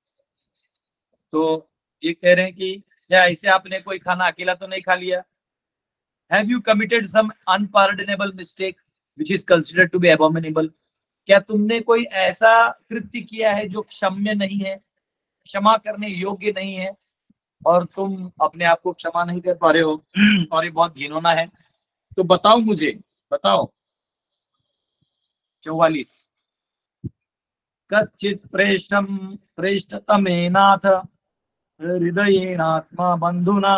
तो ये कह रहे हैं कि क्या ऐसे आपने कोई खाना अकेला तो नहीं खा लिया। Have you committed some unpardonable mistake which is considered to be abominable. क्या तुमने कोई ऐसा कृत्य किया है जो क्षम्य नहीं है, क्षमा करने योग्य नहीं है, और तुम अपने आप को क्षमा नहीं कर पा रहे हो और ये बहुत घिनौना है, तो बताओ मुझे, बताओ। 44। कच्चित प्रेष्ठम प्रेष्ठतमेनाथ हृदयेनात्मा बंधुना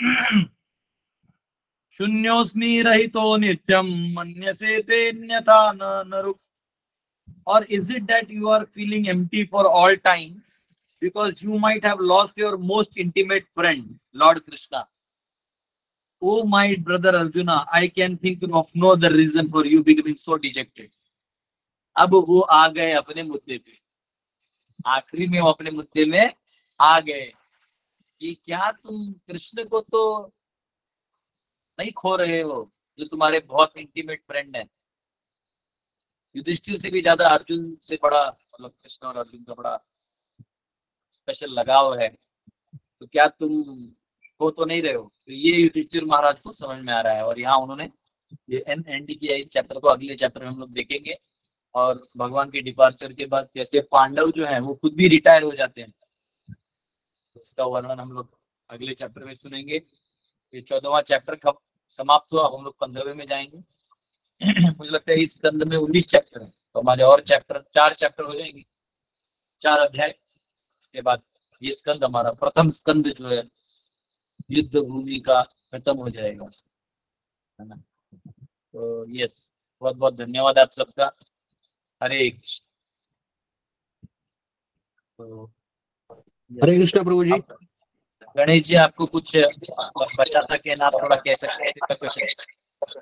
शून्योस्मि रहितो नित्यम मन्यसे तेन्यथा न नरु। Or is it that you are feeling empty for all time because you might have lost your most intimate friend, Lord Krishna? Oh, my brother Arjuna, I can think of no other reason for you becoming so dejected. अब वो आ गए अपने मुद्दे पे, आखिरी में वो अपने मुद्दे में आ गए कि क्या तुम कृष्ण को तो नहीं खो रहे हो जो तुम्हारे बहुत इंटीमेट फ्रेंड है। युधिष्ठिर से भी ज्यादा अर्जुन से बड़ा, मतलब कृष्ण और अर्जुन का बड़ा स्पेशल लगाव है। तो क्या तुम हो तो नहीं रहे हो। तो ये युधिष्ठिर महाराज को समझ में आ रहा है, और यहाँ उन्होंने ये एंड किया। इस चैप्टर को अगले चैप्टर में हम लोग देखेंगे, और भगवान के डिपार्चर के बाद कैसे पांडव जो है वो खुद भी रिटायर हो जाते हैं, उसका वर्णन हम लोग अगले चैप्टर में सुनेंगे। ये 14वां चैप्टर कब समाप्त हुआ, अब हम लोग 15वें में जाएंगे। मुझे लगता है इस स्कंद में 19 चैप्टर है, तो हमारे और चैप्टर 4 चैप्टर हो जाएंगे, 4 अध्याय। उसके बाद ये स्कंद हमारा प्रथम स्कंद जो है युद्ध भूमि का खत्म हो जाएगा, है ना। तो यस, बहुत बहुत धन्यवाद आप सबका। हरे कृष्ण। तो हरे कृष्णा प्रभु जी। गणेश जी, आपको कुछ बचा था कहना, आप थोड़ा कह सकते हैं क्वेश्चन।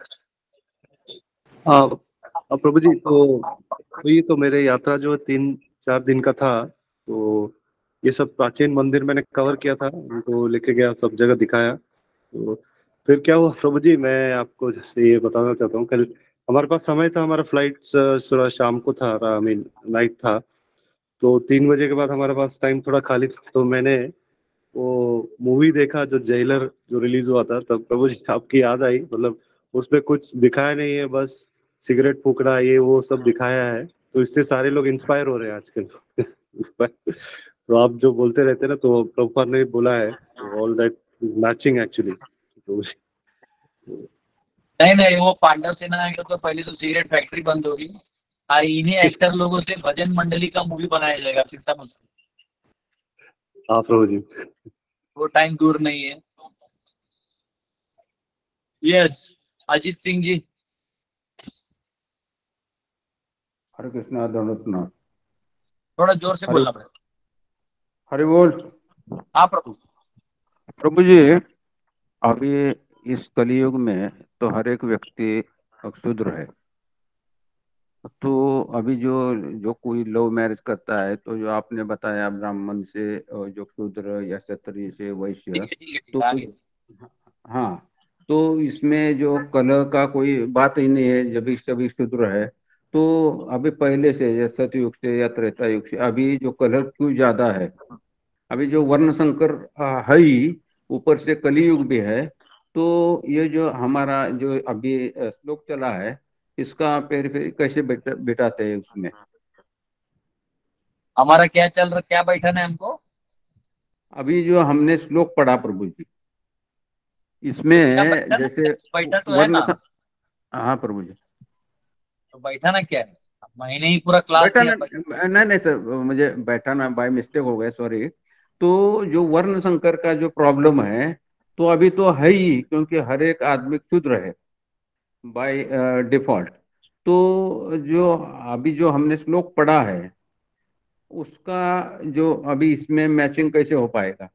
प्रभु जी, तो ये तो मेरे यात्रा जो 3-4 दिन का था, तो ये सब प्राचीन मंदिर मैंने कवर किया था, उनको लेके गया, सब जगह दिखाया। तो फिर क्या हुआ प्रभु जी, मैं आपको जैसे ये बताना चाहता हूँ। कल हमारे पास समय था, हमारा फ्लाइट थोड़ा शाम को था, आई मीन नाइट था, तो 3 बजे के बाद हमारे पास टाइम थोड़ा खाली था, तो मैंने वो मूवी देखा जो जेलर जो रिलीज हुआ था, तब प्रभु जी आपकी याद आई। मतलब उसमें कुछ दिखाया नहीं है, बस सिगरेट फूकना ये वो सब दिखाया है, तो इससे सारे लोग इंस्पायर हो रहे हैं आजकल। तो आप जो बोलते रहते हैं ना, तो प्रभुपाद ने बोला है ऑल दैट मैचिंग एक्चुअली। तो नहीं नहीं, वो पांडव सेना आएगा तो पहले तो सिगरेट फैक्ट्री बंद होगी, और इन्हीं एक्टर लोगों से भजन मंडली का मूवी बनाया जाएगा, चिंता मत करो। हाँ प्रभु जी। वो टाइम दूर नहीं है। यस, अजीत सिंह जी। हरे कृष्णा दंडोतनाथ। थोड़ा जोर से बोलना पड़ेगा। हरि बोल। हाँ प्रभु। प्रभु जी, अभी इस कलयुग में तो हर एक व्यक्ति शूद्र है। तो अभी जो जो कोई लव मैरिज करता है, तो जो आपने बताया ब्राह्मण से और जो शूद्र या क्षत्रिय से वैश्य, ठीक तो है, कुछ, आगे। हाँ, तो इसमें जो कलह का कोई बात ही नहीं है, जब भी सभी शूद्र है। तो अभी पहले से या सतयुग से या त्रेता युग से अभी जो कलह क्यों ज्यादा है? अभी जो वर्ण संकर है ही, ऊपर से कलियुग भी है। तो ये जो हमारा जो अभी श्लोक चला है, इसका फिर कैसे बिठाते हैं उसमें? हमारा क्या चल रहा, क्या बैठना है हमको? अभी जो हमने श्लोक पढ़ा प्रभु जी, क्या इसमें बैठना जैसे है? बैठा तो है वर्ण ना। हाँ प्रभु जी। तो बैठाना क्या है? अब मैंने ही पूरा क्लास दिया। बैठाना नहीं नहीं सर, मुझे बैठाना बाय मिस्टेक हो गया, सॉरी। तो जो वर्ण संकर का जो प्रॉब्लम है, तो अभी तो है ही, क्योंकि हर एक आदमी क्षुद्र है बाय डिफॉल्ट। तो जो अभी जो हमने श्लोक पढ़ा है, उसका जो अभी इसमें मैचिंग कैसे हो पाएगा?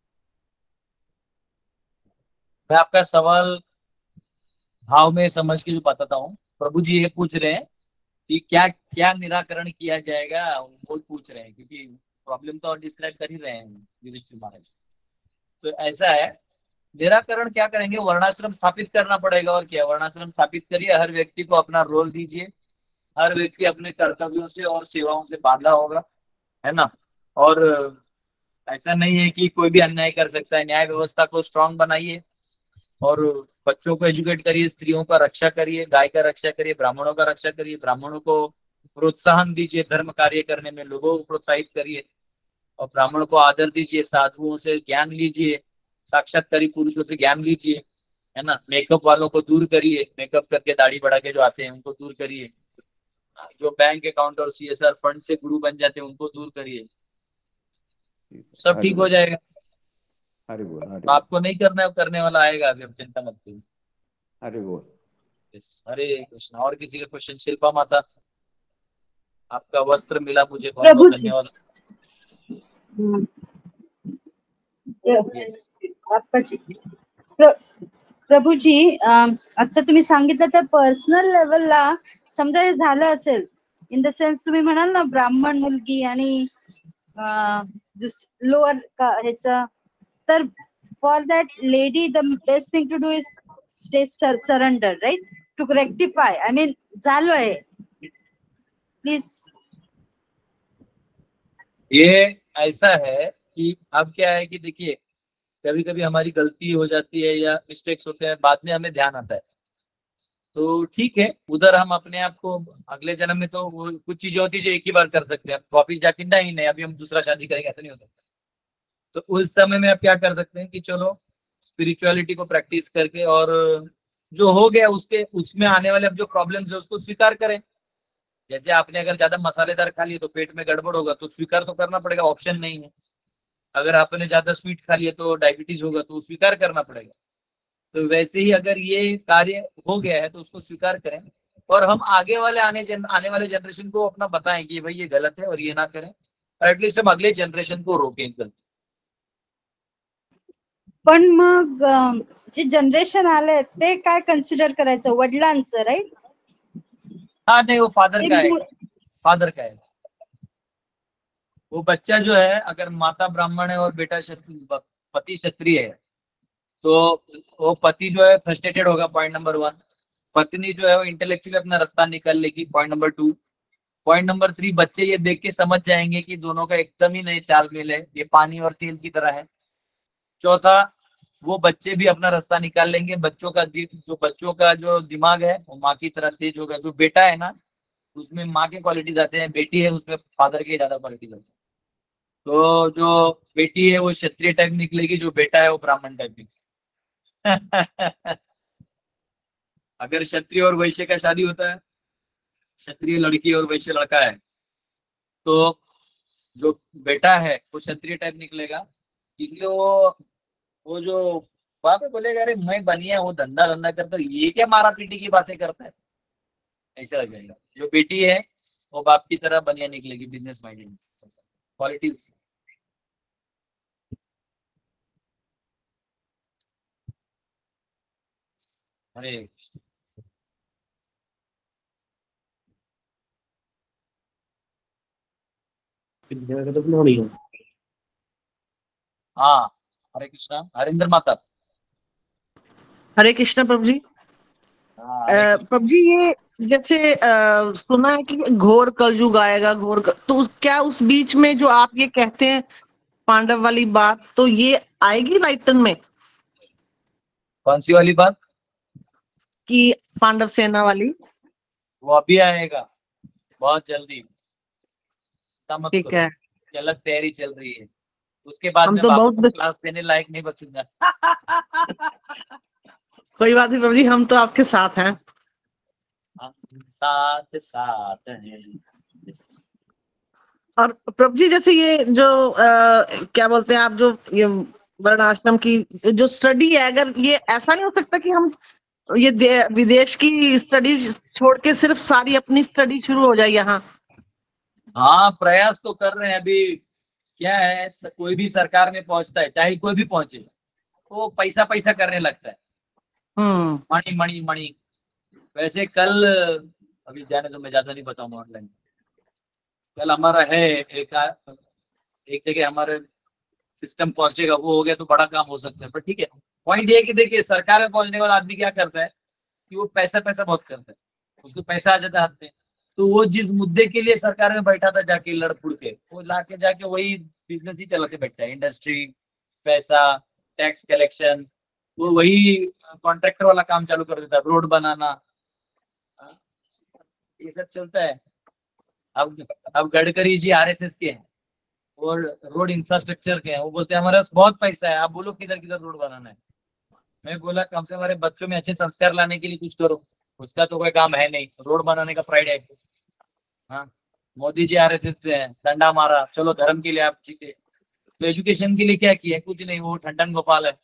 मैं आपका सवाल भाव में समझ के जो बताता हूँ। प्रभु जी ये पूछ रहे हैं कि क्या क्या निराकरण किया जाएगा, वो पूछ रहे हैं, क्योंकि प्रॉब्लम तो डिस्क्राइब कर ही रहे हैं युधिष्ठिर महाराज। तो ऐसा है, निराकरण क्या करेंगे, वर्णाश्रम स्थापित करना पड़ेगा। और क्या, वर्णाश्रम स्थापित करिए, हर व्यक्ति को अपना रोल दीजिए, हर व्यक्ति अपने कर्तव्यों से और सेवाओं से बांधा होगा, है ना। और ऐसा नहीं है कि कोई भी अन्याय कर सकता है, न्याय व्यवस्था को स्ट्रांग बनाइए, और बच्चों को एजुकेट करिए, स्त्रियों का रक्षा करिए, गाय का रक्षा करिए, ब्राह्मणों का रक्षा करिए, ब्राह्मणों को प्रोत्साहन दीजिए, धर्म कार्य करने में लोगों को प्रोत्साहित करिए, और ब्राह्मणों को आदर दीजिए, साधुओं से ज्ञान लीजिए, साक्षात्कारी पुरुषों से ज्ञान लीजिए, है ना। मेकअप वालों को दूर करिए, मेकअप करके दाढ़ी बढ़ा के जो आते हैं उनको दूर करिए, जो बैंक अकाउंट और सीएसआर फंड से गुरु बन जाते हैं उनको दूर करिए, सब हरि ठीक हो बोल। जाएगा। हरि बोल। हरि तो बोल। आपको नहीं करना है, करने वाला आएगा अभी, अब चिंता मत करिए। हरि बोल। Yes, हरे कृष्णा। और किसी का क्वेश्चन? शिल्पा माता, आपका वस्त्र मिला मुझे, बहुत प्रभु बहुत जी। धन्यवाद। Hmm, yes. आपका जी प्रभू जी, आता तुम्ही सांगितलं त्या पर्सनल लेवलला समजा हे झालं असेल, इन द सेन्स तुम्ही म्हणाल ना ब्राह्मण मुलगी आणि लोअर ह्याचं, तर for that lady the best thing to do is stay surrender, right, to rectify, I mean झालंय, प्लीज। ये ऐसा है कि अब क्या है कि देखिए, कभी कभी हमारी गलती हो जाती है या मिस्टेक्स होते हैं, बाद में हमें ध्यान आता है, तो ठीक है, उधर हम अपने आप को, अगले जन्म में तो वो कुछ चीजें होती है जो एक ही बार कर सकते हैं, वापिस जाके नहीं नहीं अभी हम दूसरा शादी करेंगे, ऐसा नहीं हो सकता। तो उस समय में आप क्या कर सकते हैं कि चलो स्पिरिचुअलिटी को प्रैक्टिस करके और जो हो गया उसके उसमें आने वाले अब जो प्रॉब्लम्स है उसको स्वीकार करें। जैसे आपने अगर ज्यादा मसालेदार खा लिए तो पेट में गड़बड़ होगा, तो स्वीकार तो करना पड़ेगा, ऑप्शन नहीं है। अगर आपने ज्यादा स्वीट खा लिया तो डायबिटीज होगा, तो स्वीकार करना पड़ेगा। तो वैसे ही अगर ये कार्य हो गया है तो उसको स्वीकार करें, और हम आगे वाले आने वाले जनरेशन को अपना बताएं कि भाई ये गलत है और ये ना करें, और एटलीस्ट हम अगले जनरेशन को रोकें इस गलती। पण मग जे जनरेशन आले ते काय कन्सिडर करायचं, वडिलांचं, राईट? हाँ नहीं, वो फादर का है, फादर का है। वो बच्चा जो है अगर माता ब्राह्मण है और बेटा पति क्षत्रिय है, तो वो पति जो है फ्रस्ट्रेटेड होगा, पॉइंट नंबर 1। पत्नी जो है वो इंटेलेक्चुअली अपना रास्ता निकाल लेगी, पॉइंट नंबर 2। पॉइंट नंबर 3, बच्चे ये देख के समझ जाएंगे कि दोनों का एकदम ही नहीं तालमेल है, ये पानी और तेल की तरह है। चौथा, वो बच्चे भी अपना रास्ता निकाल लेंगे, बच्चों का जो दिमाग है वो माँ की तरह तेज होगा। जो बेटा है ना उसमें माँ के क्वालिटीज आते हैं, बेटी है उसमें फादर के ज्यादा क्वालिटीज आते हैं। तो जो बेटी है वो क्षत्रिय टाइप निकलेगी, जो बेटा है वो ब्राह्मण टाइप निकलेगा। अगर क्षत्रिय और वैश्य का शादी होता है, क्षत्रिय लड़की और वैश्य लड़का है, तो जो बेटा है वो क्षत्रिय टाइप निकलेगा। इसलिए वो जो वहां पे बोलेगा अरे मैं बनिया, वो धंधा धंधा करता है, ये क्या मारा पीटी की बातें करता है, ऐसा लग जाएगा। जो बेटी है वो बाप की तरह बनिया निकलेगी, बिजनेस माइंडेड क्वालिटीज। अरे हाँ, हरे कृष्णा, हरिंदर माता। हरे कृष्णा प्रभु जी। हाँ, हरे कृष्णा। प्रभु जी, ये जैसे सुना है कि घोर कलयुग आएगा, तो क्या उस बीच में जो आप ये कहते हैं पांडव वाली बात, तो ये आएगी लाइफ टाइम में कौन सी वाली बात? कि पांडव सेना वाली? वो अभी आएगा, बहुत जल्दी, चिंता मत ठीक करो, है। ये अलग तैयारी चल रही है। उसके बाद हम मैं तो बापू को बहुत क्लास देने लायक नहीं बचूंगा। कोई बात नहीं प्रभु जी, हम तो आपके साथ हैं। हम साथ साथ हैं। Yes. और प्रभु जी, जैसे ये जो क्या बोलते हैं आप, जो ये वर्णाश्रम की जो स्टडी है, अगर ये ऐसा नहीं हो सकता कि हम ये विदेश की स्टडी छोड़ के सिर्फ सारी अपनी स्टडी शुरू हो जाए यहाँ? हाँ, प्रयास तो कर रहे हैं अभी। क्या है, कोई भी सरकार में पहुंचता है, चाहे कोई भी पहुंचे, तो पैसा पैसा करने लगता है, मणि मणि मणि। वैसे कल, अभी जाने तो मैं ज्यादा नहीं बताऊंगा ऑनलाइन। कल हमारा है एक जगह हमारे सिस्टम पहुंचेगा, वो हो गया तो बड़ा काम हो सकता है। पर ठीक है, पॉइंट ये है कि देखिए सरकार में पहुंचने के बाद आदमी क्या करता है कि वो पैसा पैसा बहुत करता है, उसको पैसा आ जाता है हाथ में। तो वो जिस मुद्दे के लिए सरकार में बैठा था जाके लड़ फुड़ के, वो लाके जाके वही बिजनेस ही चलाते बैठता है, इंडस्ट्री, पैसा, टैक्स कलेक्शन, वो वही कॉन्ट्रैक्टर वाला काम चालू कर देता है, रोड बनाना, ये सब चलता है। अब गडकरी जी आरएसएस के हैं और रोड इंफ्रास्ट्रक्चर के हैं, वो बोलते हैं हमारे पास बहुत पैसा है, आप बोलो किधर किधर रोड बनाना है। मैं बोला कम से हमारे बच्चों में अच्छे संस्कार लाने के लिए कुछ करो, उसका तो कोई काम है नहीं, रोड बनाने का प्राइड है। हाँ, मोदी जी आरएसएस से हैं, डंडा मारा, चलो धर्म के लिए आप जीते। तो एजुकेशन के लिए क्या किया? कुछ नहीं, वो ठंडन गोपाल है।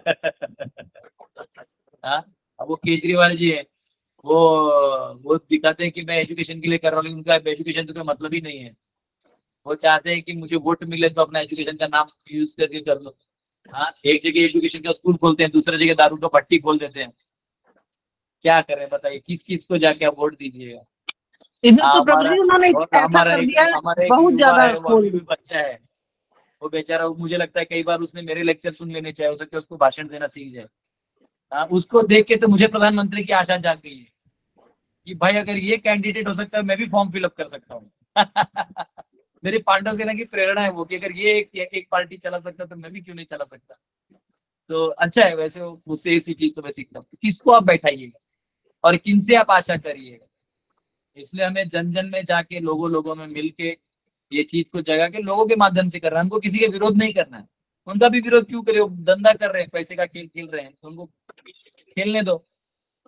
हाँ, अब वो केजरीवाल जी है, वो दिखाते हैं कि मैं एजुकेशन के लिए कर रहा हूँ, लेकिन उनका एजुकेशन तो कोई मतलब ही नहीं है। वो चाहते हैं कि मुझे वोट मिले तो अपना एजुकेशन का नाम यूज करके कर लो। हाँ, एक जगह एजुकेशन का स्कूल खोलते हैं, दूसरी जगह दारू का भट्टी खोल देते हैं। क्या करें बताइए, किस किस को जाके आप वोट दीजिएगा? इधर तो प्रभु हमारा जी उन्होंने और ऐसा कर दिया है, हमारा एक बहुत युवा ज्यादा है, वो खोल अभी भी बच्चा है, वो बेचारा, मुझे लगता है कई बार उसने मेरे लेक्चर सुन लेने चाहिए, हो सकता है उसको भाषण देना सीख जाए। हाँ, उसको देख के तो मुझे प्रधानमंत्री की आशा जाग गई है कि भाई अगर ये कैंडिडेट हो सकता है, मैं भी फॉर्म फिलअप कर सकता हूँ। मेरी पांडव सेना की प्रेरणा है वो कि अगर ये एक पार्टी चला सकता तो मैं भी क्यों नहीं चला सकता। तो अच्छा है, वैसे मुझसे इसी चीज तो मैं सीखता हूँ, किसको आप बैठाइएगा और किनसे आप आशा करिएगा। इसलिए हमें जन जन में जाके, लोगों लोगों में मिलके ये चीज को जगा के लोगों के माध्यम से करना है। हमको किसी के विरोध नहीं करना है, उनका भी विरोध क्यों करे, वो धंधा कर रहे हैं, पैसे का खेल खेल रहे हैं, तो उनको खेलने दो।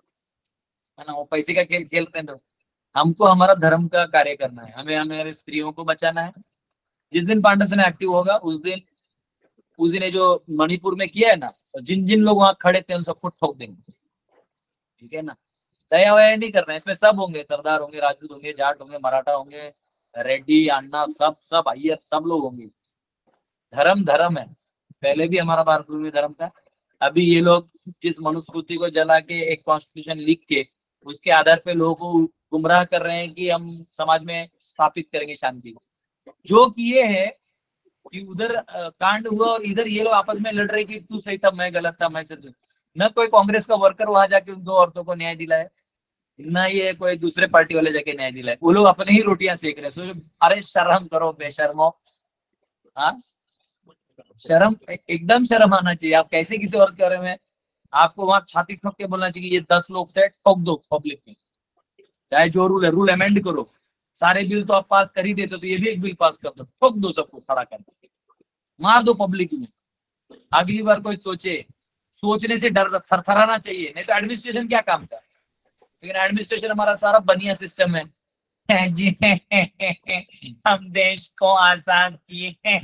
है ना, वो पैसे का खेल खेल रहे हैं। तो हमको हमारा धर्म का कार्य करना है, हमें हमारे स्त्रियों को बचाना है। जिस दिन पांडव सेना एक्टिव होगा उस दिन ये जो मणिपुर में किया है ना, तो जिन जिन लोग वहां खड़े थे उन सबको ठोक देंगे, ठीक है ना। दया वया नहीं करना है, इसमें सब होंगे, सरदार होंगे, राजपूत होंगे, जाट होंगे, मराठा होंगे, रेड्डी अन्ना, सब सब अय्यर, सब लोग होंगे। धर्म धर्म है, पहले भी हमारा भारत में धर्म था। अभी ये लोग जिस मनुस्मृति को जला के एक कॉन्स्टिट्यूशन लिख के उसके आधार पे लोगों को गुमराह कर रहे हैं कि हम समाज में स्थापित करेंगे शांति। जो किए है कि उधर कांड हुआ और इधर ये लोग आपस में लड़ रहे कि तू सही था, मैं गलत था, मैं सही। न कोई कांग्रेस का वर्कर वहां जाके उन 2 औरतों को न्याय दिलाए, ना ये कोई दूसरे पार्टी वाले जाके न्याय दिलाए, वो लोग अपने ही रोटियां सेक रहे हैं। अरे शर्म करो बेशर्मो, हाँ शर्म, एकदम शर्म आना चाहिए। आप कैसे किसी और के बारे में, आपको वहां छाती ठोक के बोलना चाहिए ये 10 लोग थे, ठोक दो पब्लिक में, चाहे जो रूल है रूल अमेंड करो। सारे बिल तो आप पास कर ही देते, तो ये भी एक बिल पास कर दो, ठोक दो सबको खड़ा करके, मार दो पब्लिक में। अगली बार कोई सोचे, सोचने से डर थरथराना चाहिए, नहीं तो एडमिनिस्ट्रेशन क्या काम का। लेकिन एडमिनिस्ट्रेशन हमारा सारा बढ़िया सिस्टम है जी हम देश को आजाद किए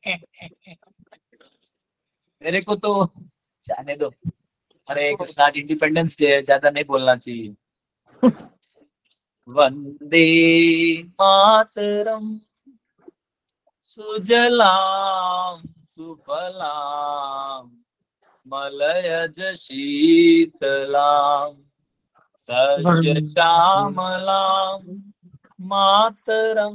मेरे को तो जाने दो। अरे कृष्णा, आज इंडिपेंडेंस डे है, ज्यादा नहीं बोलना चाहिए। वंदे मातरम सुजलाम सुफलाम मलयज शीतलाम सस्य श्यामलाम मातरम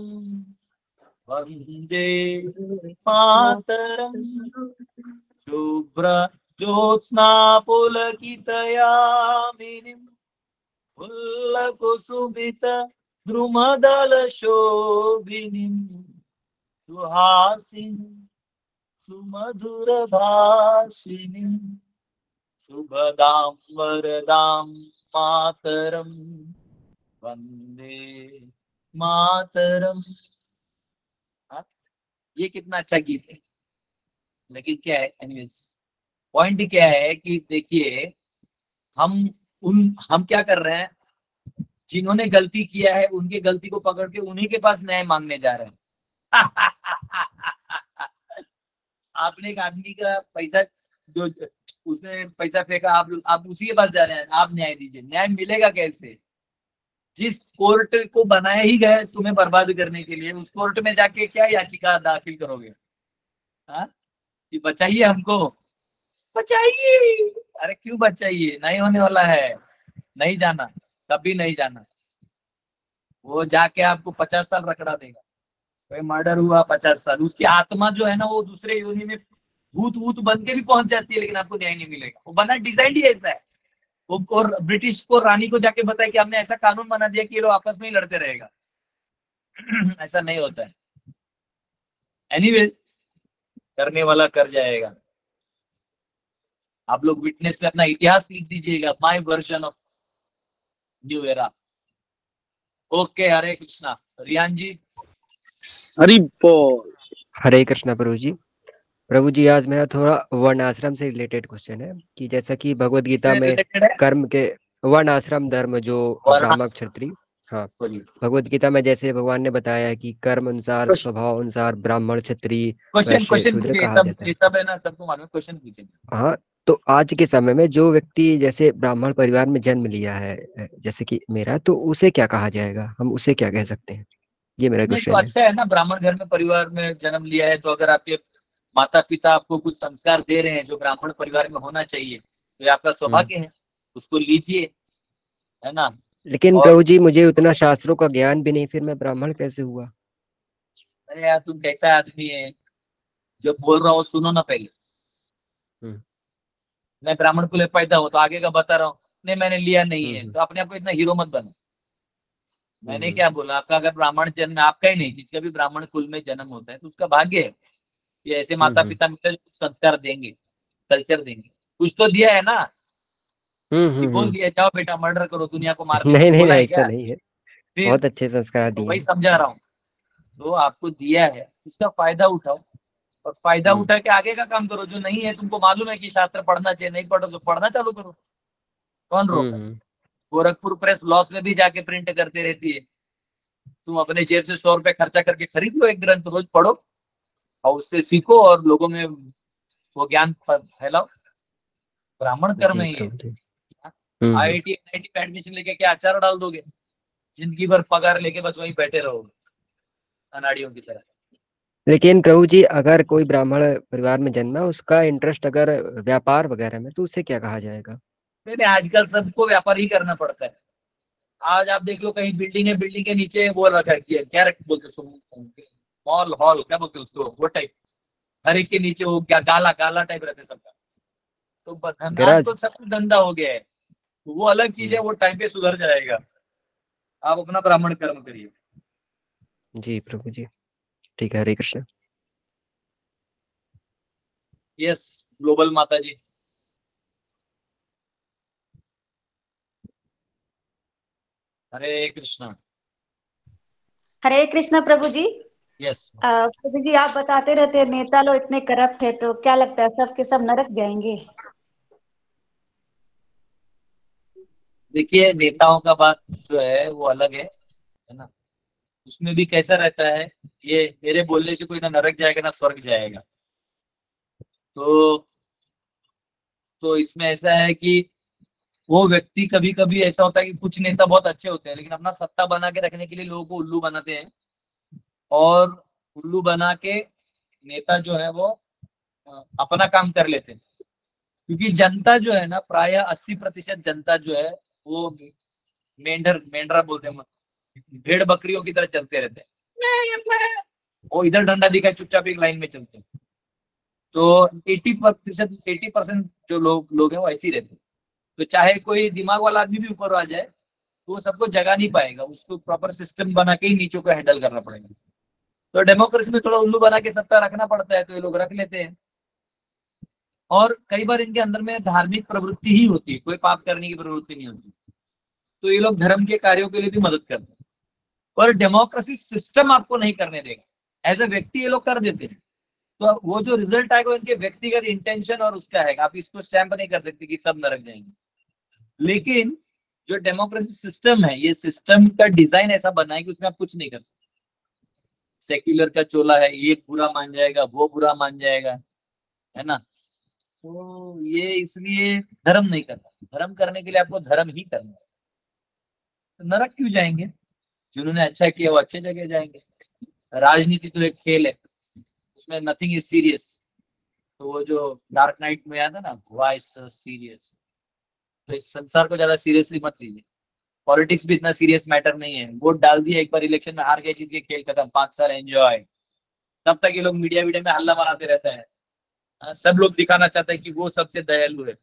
वंदे मातरम शुभ्र ज्योत्स्ना पुलकितयामिनीं फुल्लकुसुमित द्रुमदल शोभिनीं सुहासिनीं सुमधुर भाषिनीं शुभदां वरदां मातरम वंदे मातरम। ये कितना अच्छा गीत है, लेकिन क्या है, एनीवेज पॉइंट क्या है कि देखिए हम क्या कर रहे हैं, जिन्होंने गलती किया है उनकी गलती को पकड़ के उन्हीं के पास न्याय मांगने जा रहे हैं। आपने एक आदमी का पैसा, जो उसने पैसा फेंका, आप उसी के पास जा रहे हैं, आप न्याय दीजिए। न्याय मिलेगा कैसे? जिस कोर्ट को बनाया ही गया तुम्हें बर्बाद करने के लिए, उस कोर्ट में जाके क्या याचिका दाखिल करोगे? हाँ, कि बचाइए हमको, बचाइए। अरे क्यों बचाइए, नहीं होने वाला है, नहीं जाना, कभी नहीं जाना। वो जाके आपको 50 साल रखड़ा देगा। कोई मर्डर हुआ 50 साल, उसकी आत्मा जो है ना वो दूसरे योनि में भूत वूत बन के भी पहुंच जाती है, लेकिन आपको न्याय नहीं मिलेगा। वो बना डिजाइन ही ऐसा है। वो और ब्रिटिश को रानी को जाके बताया कि हमने ऐसा कानून बना दिया कि ये लोग आपस में ही लड़ते रहेगा। ऐसा नहीं होता है। एनीवेज, करने वाला कर जाएगा। आप लोग विटनेस में अपना इतिहास लिख दीजिएगा, my version of new era. Okay, Hare Krishna. Riyan ji. Hari बोल। हरे कृष्णा प्रभु जी। प्रभु जी, आज मेरा थोड़ा वर्ण आश्रम से रिलेटेड क्वेश्चन है कि जैसा कि भगवत गीता में कर्म के वर्ण आश्रम धर्म जो ब्राह्मण क्षत्रिय, हाँ, भगवत गीता में जैसे भगवान ने बताया कि कर्म अनुसार स्वभाव अनुसार ब्राह्मण क्षत्रिय वैश्य शूद्र कहा जाता है। सब है ना, सबको मालूम, क्वेश्चन पूछिए। हाँ, तो आज के समय में जो व्यक्ति जैसे ब्राह्मण परिवार में जन्म लिया है, जैसे कि मेरा, तो उसे क्या कहा जाएगा? हम उसे क्या कह सकते हैं? ये मेरा क्वेश्चन है। अच्छा है ना, ब्राह्मण घर में परिवार में जन्म लिया है, तो अगर आपके माता पिता आपको कुछ संस्कार दे रहे हैं जो ब्राह्मण परिवार में होना चाहिए, तो ये आपका सौभाग्य है, उसको लीजिए, है ना। लेकिन प्रभु जी, मुझे उतना शास्त्रों का ज्ञान भी नहीं, फिर मैं ब्राह्मण कैसे हुआ? अरे यार, तुम कैसा आदमी है, जो बोल रहा हूँ सुनो ना पहले। मैं ब्राह्मण कुल में पैदा हूँ तो आगे का बता रहा हूँ, नहीं मैंने लिया नहीं है, तो अपने आप को इतना हीरो मत बनो। मैंने क्या बोला, आपका अगर ब्राह्मण जन्म, आपका ही नहीं, जिसका भी ब्राह्मण कुल में जन्म होता है तो उसका भाग्य है कि ऐसे माता पिता मिलकर कुछ संस्कार देंगे, कल्चर देंगे। कुछ तो दिया है ना, बोल दिया जाओ बेटा मर्डर करो, दुनिया को मार दो। नहीं नहीं, ऐसा नहीं है, बहुत अच्छे संस्कार दिए। वही समझा रहा हूँ, तो आपको दिया है उसका फायदा उठाओ, और फायदा उठा के आगे का काम करो। जो नहीं है, तुमको मालूम है कि शास्त्र पढ़ना चाहिए, नहीं पढ़ो तो पढ़ना चालू करो, कौन रोका? गोरखपुर प्रेस लॉस में भी जाके प्रिंट करते रहती है। तुम अपने जेब से 100 रुपए खर्चा करके खरीद लो एक ग्रंथ, रोज पढ़ो और उससे सीखो और लोगों में वो ज्ञान फैलाओ। ब्राह्मण कर्म जी है ये। प्रभु जी। आईआईटी एनआईटी में एडमिशन लेके क्या अचार डाल दोगे? जिंदगी भर पगार लेके बस वहीं बैठे रहोगे अनाड़ियों की तरह। लेकिन प्रभु जी अगर कोई ब्राह्मण परिवार में जन्मा, उसका इंटरेस्ट अगर व्यापार वगैरह में, तो उसे क्या कहा जाएगा? नहीं, आजकल सबको व्यापार ही करना पड़ता है। आज आप देख लो कहीं बिल्डिंग है, बिल्डिंग के नीचे वो रखा है, क्या बोलते मॉल हॉल क्या बोलते उसको, वो टाइप। हर एक के नीचे वो क्या गाला गाला टाइप रहता है सबका। तो आज गैराज। तो सब कुछ धंधा हो गया है। तो वो अलग चीज है, वो टाइम पे सुधर जाएगा। आप अपना ब्राह्मण कर्म करिए। जी प्रभु जी, ठीक है। हरे कृष्ण। यस ग्लोबल माता जी। हरे कृष्णा। हरे कृष्ण प्रभु जी। यस प्रभु जी आप बताते रहते हैं नेता लोग इतने करप्ट है, तो क्या लगता है सब के सब नरक जाएंगे? देखिए नेताओं का बात जो है वो अलग है ना। उसमें भी कैसा रहता है, ये मेरे बोलने से कोई ना नरक जाएगा ना स्वर्ग जाएगा। तो इसमें ऐसा है कि वो व्यक्ति कभी कभी ऐसा होता है कि कुछ नेता बहुत अच्छे होते हैं लेकिन अपना सत्ता बना के रखने के लिए लोगों को उल्लू बनाते हैं। और उल्लू बना के नेता जो है वो अपना काम कर लेते हैं। क्योंकि जनता जो है ना, प्राय 80% जनता जो है वो मेंढरा बोलते हैं, भेड़ बकरियों की तरह चलते रहते हैं। वो इधर डंडा दिखाए चुपचाप एक लाइन में चलते हैं। तो 80% जो लोग हैं वो ऐसे ही रहते हैं। तो चाहे कोई दिमाग वाला आदमी भी ऊपर आ जाए तो वो सबको जगा नहीं पाएगा, उसको प्रॉपर सिस्टम बना के ही नीचों को हैंडल करना पड़ेगा। तो डेमोक्रेसी में थोड़ा उल्लू बना के सत्ता रखना पड़ता है, तो ये लोग रख लेते हैं। और कई बार इनके अंदर में धार्मिक प्रवृत्ति ही होती है, कोई पाप करने की प्रवृत्ति नहीं होती। तो ये लोग धर्म के कार्यों के लिए भी मदद करते हैं। पर डेमोक्रेसी सिस्टम आपको नहीं करने देगा। एज ए व्यक्ति ये लोग कर देते हैं। तो वो जो रिजल्ट आएगा इनके व्यक्तिगत इंटेंशन और उसका है, आप इसको स्टैंप नहीं कर सकते कि सब नरक जाएंगे। लेकिन जो डेमोक्रेसी सिस्टम है, ये सिस्टम का डिजाइन ऐसा बना है कि उसमें आप कुछ नहीं कर सकते। सेक्युलर का चोला है, ये बुरा मान जाएगा वो बुरा मान जाएगा, है ना। तो ये इसलिए धर्म नहीं करना। धर्म करने के लिए आपको धर्म ही करना है। तो नरक क्यों जाएंगे? जिन्होंने अच्छा किया वो अच्छे जगह जाएंगे। राजनीति तो एक खेल है, उसमें नथिंग इज सीरियस। तो वो जो डार्क नाइट में आया था ना, व्हाई सो सीरियस, तो इस संसार को ज्यादा सीरियसली मत लीजिए। पॉलिटिक्स भी इतना सीरियस मैटर नहीं है। वोट डाल दिया, एक बार इलेक्शन में हार गए, जीत के, खेल खत्म, 5 साल एंजॉय। तब तक ये लोग मीडिया में हल्ला बनाते रहते हैं। सब लोग दिखाना चाहते हैं कि वो सबसे दयालु है,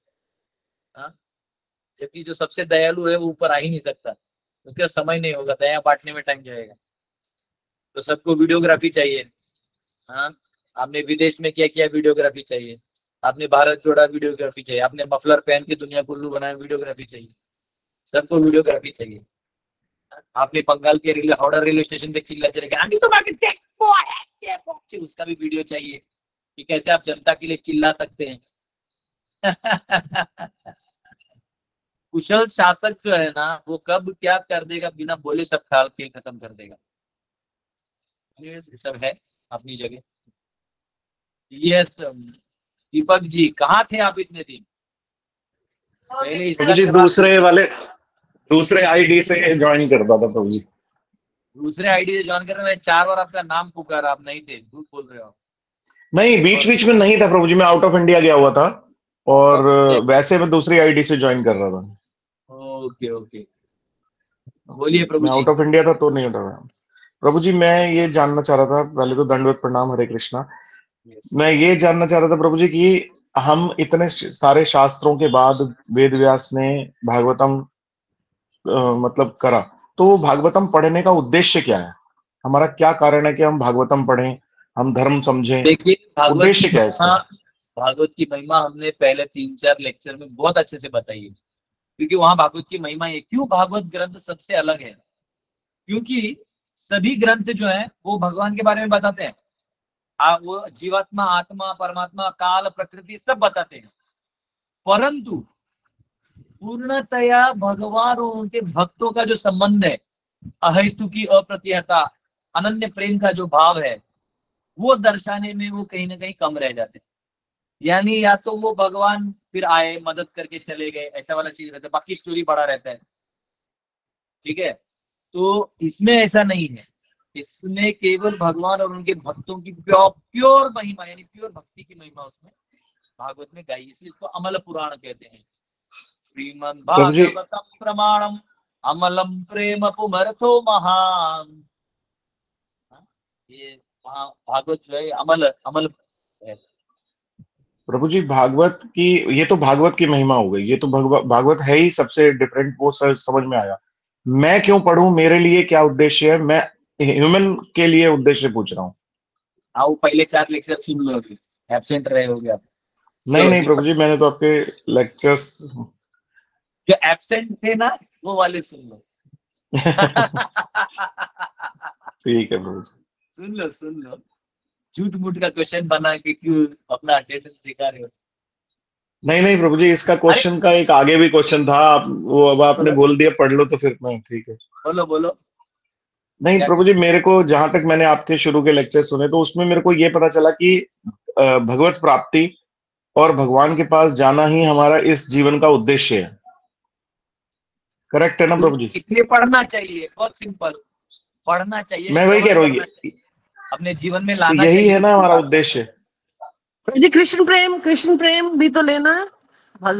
जबकि जो सबसे दयालु है वो ऊपर आ ही नहीं सकता। उसका समय नहीं होगा, दया बांटने में टाइम जाएगा। तो सबको वीडियोग्राफी चाहिए। हाँ, आपने विदेश में क्या किया, वीडियोग्राफी चाहिए। आपने भारत जोड़ा, वीडियोग्राफी चाहिए। आपने मफलर पहन के दुनिया को उल्लू बनाया, वीडियोग्राफी चाहिए। सबको वीडियोग्राफी चाहिए। आपने बंगाल के हावड़ा रेलवे स्टेशन पे चिल्ला चलेगा, उसका भी वीडियो चाहिए कि कैसे आप जनता के लिए चिल्ला सकते हैं। कुशल शासक जो है ना, वो कब क्या कर देगा बिना बोले सब खेल खत्म कर देगा। ये सब है अपनी जगह। यस दीपक जी, कहाँ थे आप इतने दिन पहले? प्रभु जी दूसरे आईडी से ज्वाइन करता था प्रभु जी। दूसरे आईडी से ज्वाइन कर रहे? मैं 4 बार आपका नाम पुकारा, आप नहीं थे, झूठ बोल रहे हो। नहीं, बीच में नहीं था प्रभु जी, मैं आउट ऑफ इंडिया गया हुआ था और वैसे मैं दूसरी आईडी से ज्वाइन कर रहा था। ओके ओके, बोलिए प्रभु जी। मैं आउट ऑफ इंडिया था तो नहीं उठा रहा। प्रभु जी मैं ये जानना चाह रहा था, पहले तो दंडवत प्रणाम, हरे कृष्णा। मैं ये जानना चाह रहा था प्रभु जी कि हम इतने सारे शास्त्रों के बाद वेद व्यास ने भागवतम मतलब करा, तो भागवतम पढ़ने का उद्देश्य क्या है? हमारा क्या कारण है कि हम भागवतम पढ़ें, हम धर्म समझें? देखिए उद्देश्य क्या है इसका? भागवत की महिमा हमने पहले 3-4 लेक्चर में बहुत अच्छे से बताई है। क्योंकि वहां भागवत की महिमा है। क्यों भागवत ग्रंथ सबसे अलग है? क्योंकि सभी ग्रंथ जो है वो भगवान के बारे में बताते हैं। वो जीवात्मा, आत्मा, परमात्मा, काल, प्रकृति सब बताते हैं। परंतु पूर्णतया भगवान और उनके भक्तों का जो संबंध है, अहेतु की अप्रतिहता, अनन्य प्रेम का जो भाव है, वो दर्शाने में वो कहीं ना कहीं कम रह जाते हैं। यानी या तो वो भगवान फिर आए मदद करके चले गए, ऐसा वाला चीज रहता है, बाकी स्टोरी बड़ा रहता है। ठीक है, तो इसमें ऐसा नहीं है, इसमें केवल भगवान और उनके भक्तों की प्योर महिमा, यानी प्योर भक्ति की महिमा उसमें भागवत में गाई, इसलिए इसको अमल पुराण कहते हैं। श्रीमद् प्रभु जी भागवतम प्रमाणम अमलम प्रेम पुमर्थो महान। ये भागवत जो है अमल अमल है। प्रभु जी भागवत की, ये तो भागवत की महिमा हो गई, ये तो भागवत है ही सबसे डिफरेंट, वो समझ में आया। मैं क्यों पढ़ूं, मेरे लिए क्या उद्देश्य है, मैं ह्यूमन के लिए उद्देश्य पूछ रहा हूँ। आओ पहले 4 लेक्चर सुन लो, एब्सेंट रहे होगे आप। नहीं नहीं प्रभु जी, मैंने तो आपके लेक्चर्स जो एब्सेंट थे ना वो वाले सुन लो। ठीक है प्रभु जी, सुन लो, झूठ मूठ का क्वेश्चन बना के क्यों अपना अटेंडेंस दिखा रहे हो। नहीं नहीं प्रभु जी, इसका क्वेश्चन का एक आगे भी क्वेश्चन था, आप वो अब आपने बोल दिया, पढ़ लो तो फिर मैं, ठीक है बोलो। नहीं प्रभु जी, मेरे को जहां तक मैंने आपके शुरू के लेक्चर सुने तो उसमें मेरे को ये पता चला कि भगवत प्राप्ति और भगवान के पास जाना ही हमारा इस जीवन का उद्देश्य है। करेक्ट है ना प्रभु जी? इसलिए पढ़ना चाहिए, बहुत सिंपल, पढ़ना चाहिए। मैं वही कह रहा हूँ, अपने जीवन में लाना यही चाहिए। है ना हमारा उद्देश्य। जी कृष्ण प्रेम भी तो लेना है।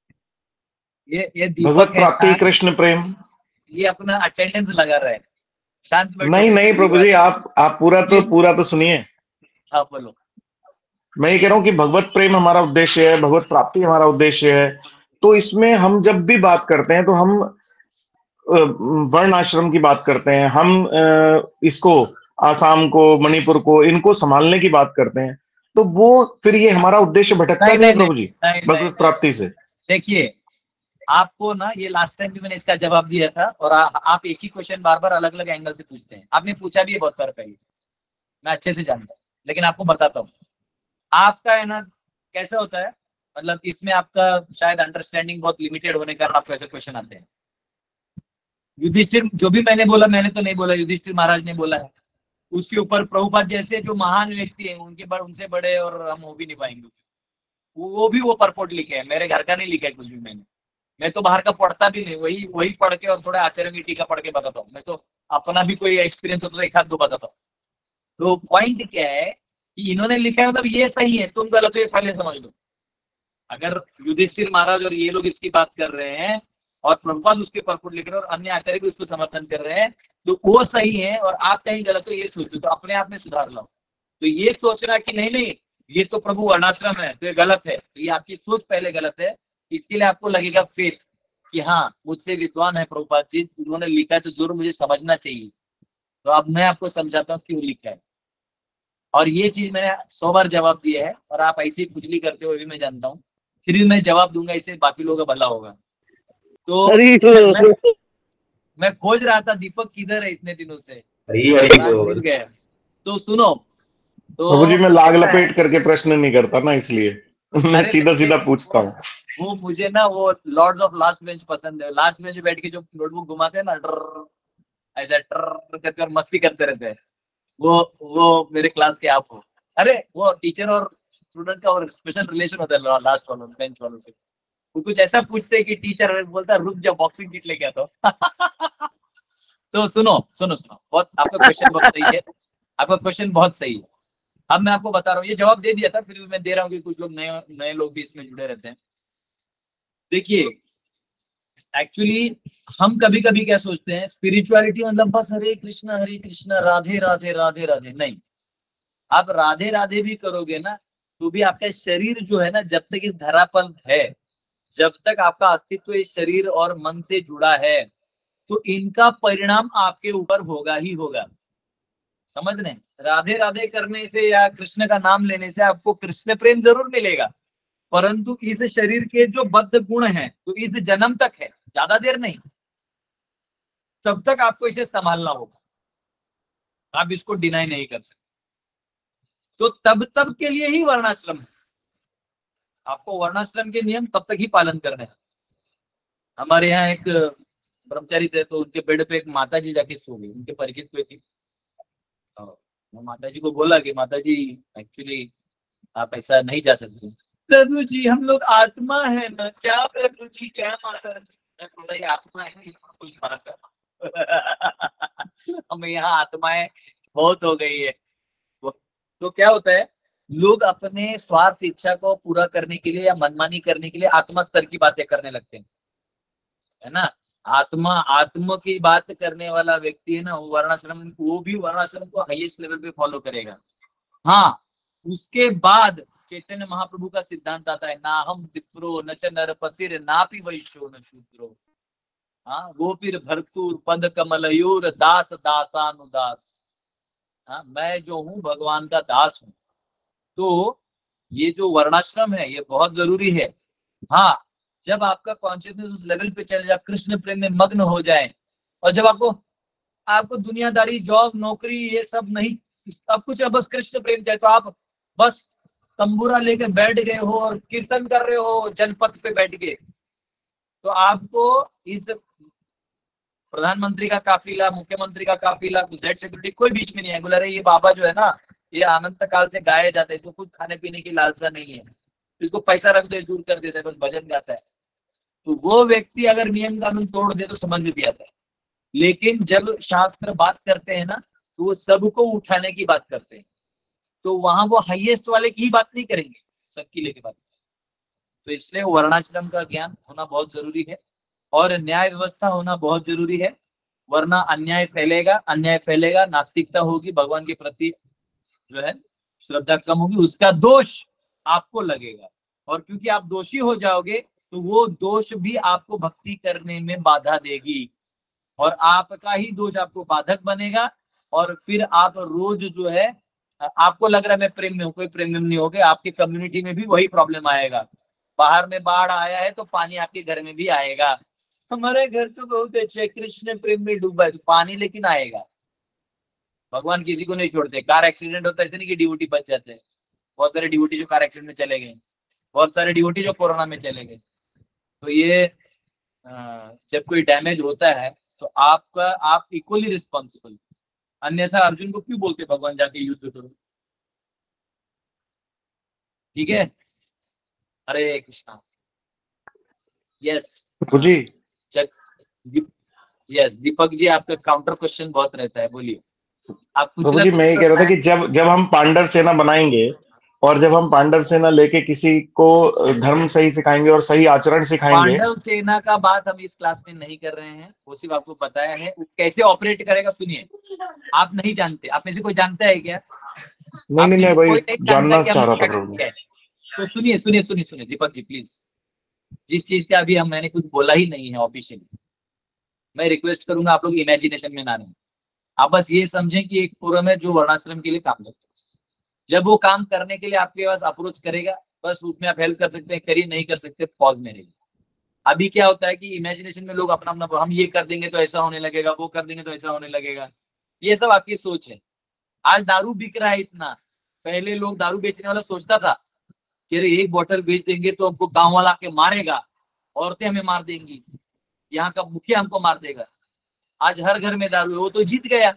ये भगवत प्राप्ति, कृष्ण प्रेम, ये अपना अटेंडेंस लगा रहा है। शांत बैठो। नहीं प्रभु जी, आप पूरा तो सुनिए। आप बोलो। मैं ये कह रहा हूँ कि भगवत प्रेम हमारा उद्देश्य है, भगवत प्राप्ति हमारा उद्देश्य है। तो इसमें हम जब भी बात करते हैं तो हम वर्ण आश्रम की बात करते हैं, हम इसको आसाम को, मणिपुर को, इनको संभालने की बात करते हैं, तो वो फिर ये हमारा उद्देश्य भटकता नहीं प्रभु जी भगवत प्राप्ति से। देखिए आपको ना, ये लास्ट टाइम भी मैंने इसका जवाब दिया था, और आप एक ही क्वेश्चन बार बार अलग अलग एंगल से पूछते हैं। आपने पूछा भी है बहुत बार पहले, मैं अच्छे से जानता हूँ, लेकिन आपको बताता हूँ। आपका है ना कैसा होता है, मतलब इसमें आपका शायद अंडरस्टैंडिंग बहुत लिमिटेड होने के कारण आपको ऐसे क्वेश्चन आते हैं। युधिष्ठिर, जो भी मैंने बोला, मैंने तो नहीं बोला, युधिष्ठिर महाराज ने बोला है। उसके ऊपर प्रभुपाद जैसे जो महान व्यक्ति हैं, उनसे बड़े और हम हो भी नहीं पाएंगे। वो भी वो परपोर्ट लिखे हैं, मेरे घर का नहीं लिखा है कुछ भी। मैं तो बाहर का पढ़ता भी नहीं, वही पढ़ के और थोड़ा आचार्य की टीका पढ़ के बताता हूँ। मैं तो अपना भी कोई एक्सपीरियंस होता है एक हाथ दो बताता हूँ। तो पॉइंट क्या है कि इन्होंने लिखा है, मतलब ये सही है, तुम गलत हो, ये पहले समझ लो। अगर युधिष्ठिर महाराज और ये लोग इसकी बात कर रहे हैं और प्रभुपाद उसके परपोर्ट लिख रहे हैं और अन्य आचार्य भी उसको समर्थन कर रहे हैं, तो वो सही है और आप कहीं गलत हो ये सोचते, तो अपने आप में सुधार लाओ। तो ये सोचना कि नहीं ये तो प्रभु वर्णाश्रम है तो ये गलत है, तो ये आपकी सोच पहले गलत है। इसके लिए आपको लगेगा फेथ कि हाँ मुझसे विद्वान है प्रभुपाद जी, उन्होंने लिखा है तो जरूर मुझे समझना चाहिए। तो अब मैं आपको समझाता हूँ क्यों लिखा है। और ये चीज मैंने 100 बार जवाब दिया है और आप ऐसी खुजली करते हो भी मैं जानता हूँ, फिर भी मैं जवाब दूंगा, इससे बाकी लोगों का भला होगा। तो मैं खोज रहा था दीपक किधर है इतने दिनों से, मिल गया। तो सुनो, तो प्रभु जी मैं लाग लपेट करके प्रश्न नहीं करता ना, इसलिए मैं सीधा पूछता हूँ। वो मुझे ना वो लॉर्ड्स ऑफ लास्ट बेंच पसंद है। लास्ट बेंच बैठ के जो नोटबुक घुमाते हैं ना, ऐसा करके और मस्ती करते रहते हैं, वो मेरे क्लास के आप हो। अरे वो टीचर और स्टूडेंट का और स्पेशल रिलेशन होता है लास्ट वालों बेंच वालों से। वो कुछ ऐसा पूछते हैं कि टीचर बोलता है रुक जा बॉक्सिंग किट लेके आता हूं। तो सुनो, बहुत आपका क्वेश्चन बहुत सही है, आपका क्वेश्चन बहुत सही है। अब मैं आपको बता रहा हूँ, ये जवाब दे दिया था, फिर भी मैं दे रहा हूँ कि कुछ लोग नए लोग भी इसमें जुड़े रहते हैं। देखिए एक्चुअली हम कभी कभी क्या सोचते हैं, स्पिरिचुअलिटी मतलब बस हरे कृष्णा राधे राधे राधे राधे। नहीं, आप राधे राधे भी करोगे ना तो भी आपका शरीर जो है ना, जब तक इस धरा पर है, जब तक आपका अस्तित्व इस शरीर और मन से जुड़ा है, तो इनका परिणाम आपके ऊपर होगा ही होगा। समझ रहे हैं? राधे राधे करने से या कृष्ण का नाम लेने से आपको कृष्ण प्रेम जरूर मिलेगा, परंतु इस शरीर के जो बद्ध गुण हैं तो इस जन्म तक है, ज्यादा देर नहीं, तब तक आपको इसे संभालना होगा, आप इसको डिनाई नहीं कर सकते। तो तब के लिए ही वर्णाश्रम है, आपको वर्णाश्रम के नियम तब तक ही पालन करने हैं। हमारे यहाँ एक ब्रह्मचारी थे, तो उनके बेड पे एक माता जी जाके सो गई, उनके परिचित कोई थी। वो माता जी को बोला कि माता जी एक्चुअली आप ऐसा नहीं जा सकते। प्रभु जी हम लोग आत्मा है ना, क्या प्रभु जी क्या माता जी, मैं बोला ये आत्मा है यहाँ कोई माता हम यहाँ आत्माएं बहुत हो गई है। तो क्या होता है, लोग अपने स्वार्थ इच्छा को पूरा करने के लिए या मनमानी करने के लिए आत्मा स्तर की बातें करने लगते हैं, है ना। आत्मा की बात करने वाला व्यक्ति है ना, वो भी वर्णाश्रम को हाईएस्ट लेवल पे फॉलो करेगा। हाँ, उसके बाद चैतन्य महाप्रभु का सिद्धांत आता है, ना हम विप्रो न च नरपतिर नापि वैश्यो न शूद्रो, हाँ गोपीर भर्तुर पद कमलयूर दास दासानुदास। हाँ, मैं जो हूँ भगवान का दास हूँ। तो ये जो वर्णाश्रम है ये बहुत जरूरी है। हाँ, जब आपका कॉन्शियसनेस उस लेवल पे चले जाए, कृष्ण प्रेम में मग्न हो जाए, और जब आपको दुनियादारी जॉब नौकरी ये सब नहीं, सब कुछ है, बस कृष्ण प्रेम चाहिए, तो आप बस तंबूरा लेके बैठ गए हो और कीर्तन कर रहे हो जनपथ पे बैठ के, तो आपको इस प्रधानमंत्री का काफिला, मुख्यमंत्री का काफिला, जेड सिक्योरिटी कोई बीच में नहीं है। बोला रहे ये बाबा जो है ना, ये अनंत काल से गाए जाते हैं, इसको कुछ खाने पीने की लालसा नहीं है, इसको पैसा रख दो दूर कर देता है, बस भजन गाता है। तो वो व्यक्ति अगर नियम कानून तोड़ दे तो समझ में भी आता है। लेकिन जब शास्त्र बात करते हैं ना, तो वो सबको उठाने की बात करते हैं, तो वहां वो हाईएस्ट वाले की ही बात नहीं करेंगे, सबकी लेके बात करेंगे। तो इसलिए वर्णाश्रम का ज्ञान होना बहुत जरूरी है, और न्याय व्यवस्था होना बहुत जरूरी है, वरना अन्याय फैलेगा, नास्तिकता होगी, भगवान के प्रति जो है श्रद्धा कम होगी, उसका दोष आपको लगेगा, और क्योंकि आप दोषी हो जाओगे तो वो दोष भी आपको भक्ति करने में बाधा देगी, और आपका ही दोष आपको बाधक बनेगा, और फिर आप रोज जो है, आपको लग रहा है मैं प्रेम में हूँ, कोई प्रेम में नहीं होगे, आपकी कम्युनिटी में भी वही प्रॉब्लम आएगा। बाहर में बाढ़ आया है तो पानी आपके घर में भी आएगा। हमारे घर तो बहुत अच्छे, कृष्ण प्रेम में डूबा है, तो पानी लेकिन आएगा। भगवान किसी को नहीं छोड़ते। कार एक्सीडेंट होता है ऐसे नहीं कि डिवोटी बच जाते हैं, बहुत सारे डिवोटी जो कार एक्सीडेंट में चले गए, बहुत सारे डिवोटी जो कोरोना में चले गए। तो ये जब कोई डैमेज होता है तो आप इक्वली रिस्पॉन्सिबल, अन्यथा अर्जुन को क्यों बोलते भगवान जाके युद्ध करो, ठीक है। हरे कृष्णा। यस जी यस दीपक जी, आपका काउंटर क्वेश्चन बहुत रहता है, बोलिए आप कुछ। प्रभु जी मैं ये कह रहा था कि जब हम पांडव सेना बनाएंगे, और जब हम पांडव सेना लेके किसी को धर्म सही सिखाएंगे और सही आचरण सिखाएंगे। पांडव सेना का बात हम इस क्लास में नहीं कर रहे हैं, वो सिर्फ आपको बताया है वो कैसे ऑपरेट करेगा। सुनिए, आप नहीं जानते, आप में से कोई जानता है क्या? नहीं मैं भाई जानना चाह रहा था प्रभु। तो सुनिए दीपक जी प्लीज, जिस चीज का अभी मैंने कुछ बोला ही नहीं है ऑफिशियली, मैं रिक्वेस्ट करूंगा आप लोग इमेजिनेशन में ना रहें। आप बस ये समझें कि एक फोरम है जो वर्णाश्रम के लिए काम करता है। जब वो काम करने के लिए आपके पास अप्रोच करेगा, बस उसमें आप हेल्प कर सकते हैं, करिए, नहीं कर सकते पॉज में रहिए। अभी क्या होता है कि इमेजिनेशन में लोग अपना हम ये कर देंगे तो ऐसा होने लगेगा, वो कर देंगे तो ऐसा होने लगेगा, ये सब आपकी सोच है। आज दारू बिक रहा है इतना, पहले लोग दारू बेचने वाला सोचता था कि अरे एक बोतल बेच देंगे तो हमको गांव वाला के मारेगा, औरतें हमें मार देंगी, यहाँ का मुखिया हमको मार देगा। आज हर घर में दारू है, वो तो जीत गया।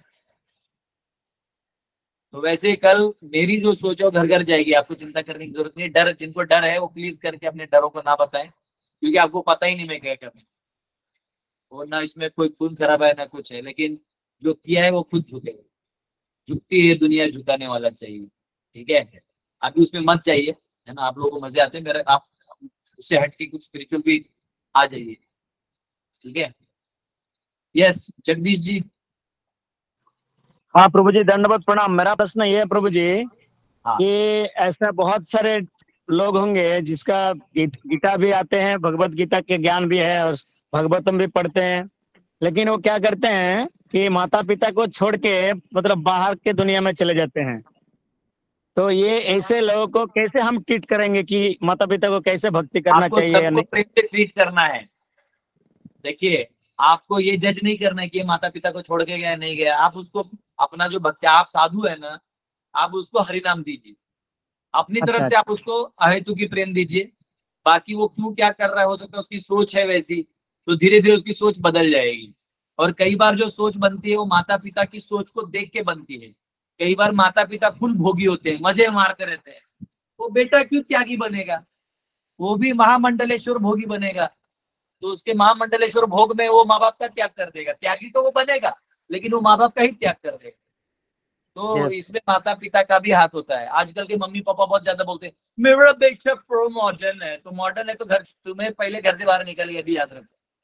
तो वैसे कल मेरी जो सोच है वो घर घर जाएगी, आपको चिंता करने की जरूरत नहीं। डर, जिनको डर है वो प्लीज करके अपने डरों को ना बताएं, क्योंकि आपको पता ही नहीं मैं क्या कर रहा हूं, और ना इसमें कोई खून खराब है ना कुछ है, लेकिन जो किया है वो खुद झुकेगा। झुकती है दुनिया, झुकाने वाला चाहिए, ठीक है। अभी उसमें मत जाइए, है ना, आप लोगों को मजे आते हैं मेरे, आप उससे हट के कुछ स्पिरिचुअल भी आ जाइए, ठीक है। यस जगदीश जी। हाँ प्रभु जी दंडवत प्रणाम। मेरा प्रश्न ये है प्रभु जी हाँ। कि ऐसा बहुत सारे लोग होंगे जिसका गीता भी आते हैं, भगवत गीता के ज्ञान भी है और भगवतम भी पढ़ते हैं, लेकिन वो क्या करते हैं कि माता पिता को छोड़ के मतलब बाहर के दुनिया में चले जाते हैं। तो ये ऐसे लोगों को कैसे हम ट्रीट करेंगे कि माता पिता को कैसे भक्ति करना चाहिए या नहीं? प्रेम से ट्रीट करना है। देखिए, आपको ये जज नहीं करना है कि माता पिता को छोड़ के गया नहीं गया। आप उसको अपना जो भक्ति, आप साधु है ना, आप उसको हरिनाम दीजिए, अपनी तरफ से आप उसको अहेतु की प्रेम दीजिए। बाकी वो क्यों क्या कर रहा है, हो सकता है उसकी सोच है वैसी, तो धीरे धीरे उसकी सोच बदल जाएगी। और कई बार जो सोच बनती है वो माता पिता की सोच को देख के बनती है। कई बार माता पिता फुल भोगी होते हैं, मजे मारते रहते हैं, वो बेटा क्यों त्यागी बनेगा, वो भी महामंडलेश्वर भोगी बनेगा, तो उसके महामंडलेश्वर भोग में वो माँ बाप का त्याग कर देगा। त्यागी तो वो बनेगा लेकिन वो माँ बाप का ही त्याग कर देगा। तो इसमें माता पिता का भी हाथ होता है। आजकल के मम्मी पापा बहुत ज्यादा बोलते हैं मेरा बेटा प्रो मॉडर्न है, तो मॉडर्न है तो घर तुम्हें पहले घर से बाहर निकलिए, भी याद रखो।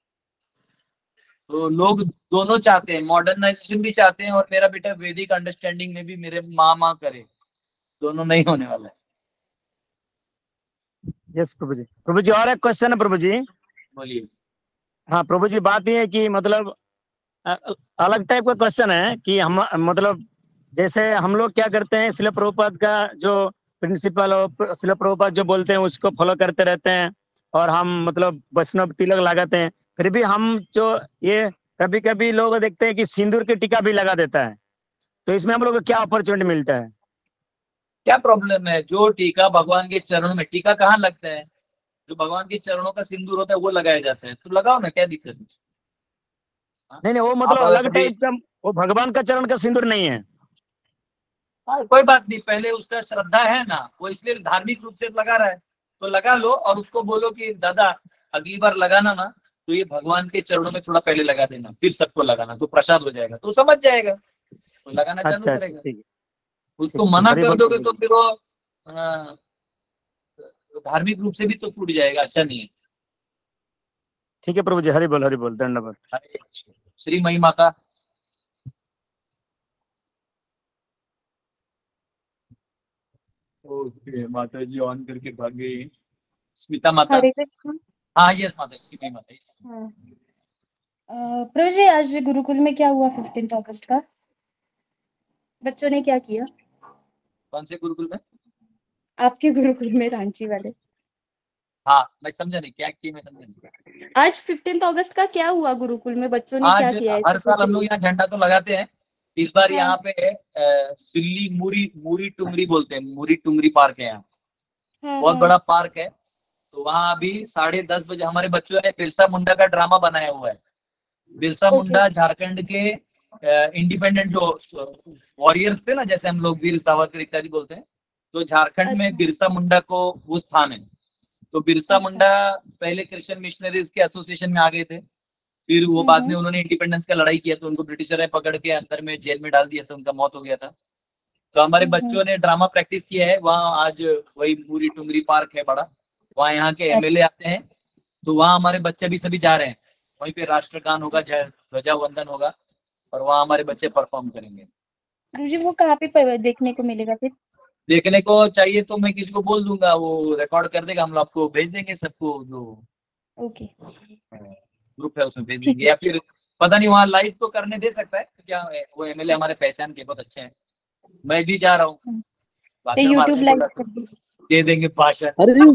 तो लोग दोनों चाहते हैं, मॉडर्नाइजेशन भी चाहते हैं और मेरा बेटा वैदिक अंडरस्टैंडिंग में भी मेरे माँ करे, दोनों नहीं होने वाला है। यस प्रभु जी। प्रभु जी और एक क्वेश्चन है प्रभु जी। बोलिए। हाँ प्रभु जी, बात ये है कि मतलब अलग टाइप का क्वेश्चन है कि हम मतलब जैसे हम लोग क्या करते हैं, शिला प्रभुपाद का जो प्रिंसिपल और शिला प्रभुपाद जो बोलते हैं उसको फॉलो करते रहते हैं और हम मतलब वैष्णव तिलक लगाते हैं। फिर भी हम जो ये कभी कभी लोग देखते हैं कि सिंदूर की टीका भी लगा देता है, तो इसमें हम लोग को क्या अपॉर्चुनिटी मिलता है? क्या प्रॉब्लम है? जो टीका भगवान के चरणों में, टीका कहाँ लगता है? जो भगवान के चरणों का सिंदूर होता है वो लगाया जाता है, तो लगाओ ना, क्या दिक्कत है? नहीं वो मतलब अलग टाइप का, वो भगवान का चरण का सिंदूर नहीं है। कोई बात नहीं, पहले उसका श्रद्धा है ना, वो इसलिए धार्मिक रूप से लगा रहा है, तो लगा लो और उसको बोलो कि दादा अगली बार लगाना ना तो ये भगवान के चरणों में थोड़ा पहले लगा देना, फिर सबको लगाना, तो प्रसाद हो जाएगा, तो समझ जाएगा, तो लगाना चालू करेगा। उसको मना कर दोगे तो फिर वो धार्मिक रूप से भी तो टूट जाएगा, अच्छा नहीं है। ठीक है प्रभु जी, हरि बोल, धन्यवाद। श्री मई माता। ओके, माता जी ऑन करके भाग गई। स्मिता माता। हरे कृष्ण। हाँ यस माता, श्री माता। हाँ। प्रभु जी, आज गुरुकुल में क्या हुआ 15 अगस्त का? बच्चों ने क्या किया? कौन से गुरुकुल में? आपके गुरुकुल में, रांची वाले। हाँ मैं समझा नहीं, क्या किया मैं समझा नहीं। आज 15 अगस्त का क्या हुआ गुरुकुल में, बच्चों ने क्या किया? हर साल हम लोग यहाँ झंडा तो लगाते हैं, इस बार हाँ। यहाँ पे सिल्ली मूरी टुंगरी बोलते हैं, मूरी टुंगरी पार्क है यहाँ। हाँ, बहुत हाँ। बड़ा पार्क है, तो वहाँ अभी 10:30 बजे हमारे बच्चों ने बिरसा मुंडा का ड्रामा बनाया हुआ है। बिरसा मुंडा झारखंड के इंडिपेंडेंट जो वॉरियर्स थे ना, जैसे हम लोग वीर सावरकर इत्यादि बोलते हैं, तो झारखंड में बिरसा मुंडा को वो स्थान है। तो बिरसा मुंडा पहले क्रिश्चियन मिशनरीज के एसोसिएशन में आ गए थे, फिर वो बाद में उन्होंने इंडिपेंडेंस का लड़ाई किया, तो उनको ब्रिटिशर ने पकड़ के अंदर में जेल में डाल दिया था, उनका मौत हो गया था। तो हमारे बच्चों ने ड्रामा प्रैक्टिस किया है वहाँ। आज वही मूरी टुंगरी पार्क है बड़ा, वहाँ यहाँ के एमएलए आते हैं, तो वहाँ हमारे बच्चे भी सभी जा रहे हैं। वहीं पे राष्ट्रगान होगा, ध्वजा वंदन होगा और वहाँ हमारे बच्चे परफॉर्म करेंगे। जी वो कहाँ पे देखने को मिलेगा फिर? देखने को चाहिए तो मैं किसी को बोल दूंगा, वो रिकॉर्ड कर देगा, हम आपको भेज देंगे सबको, जो ओके ग्रुप है उसमें भेज देंगे, या फिर पता नहीं वहाँ लाइव तो करने दे सकता है क्या, वो एमएलए हमारे पहचान के बहुत अच्छे हैं। मैं भी जा रहा हूँ, यूट्यूब लाइव दे देंगे भाषण।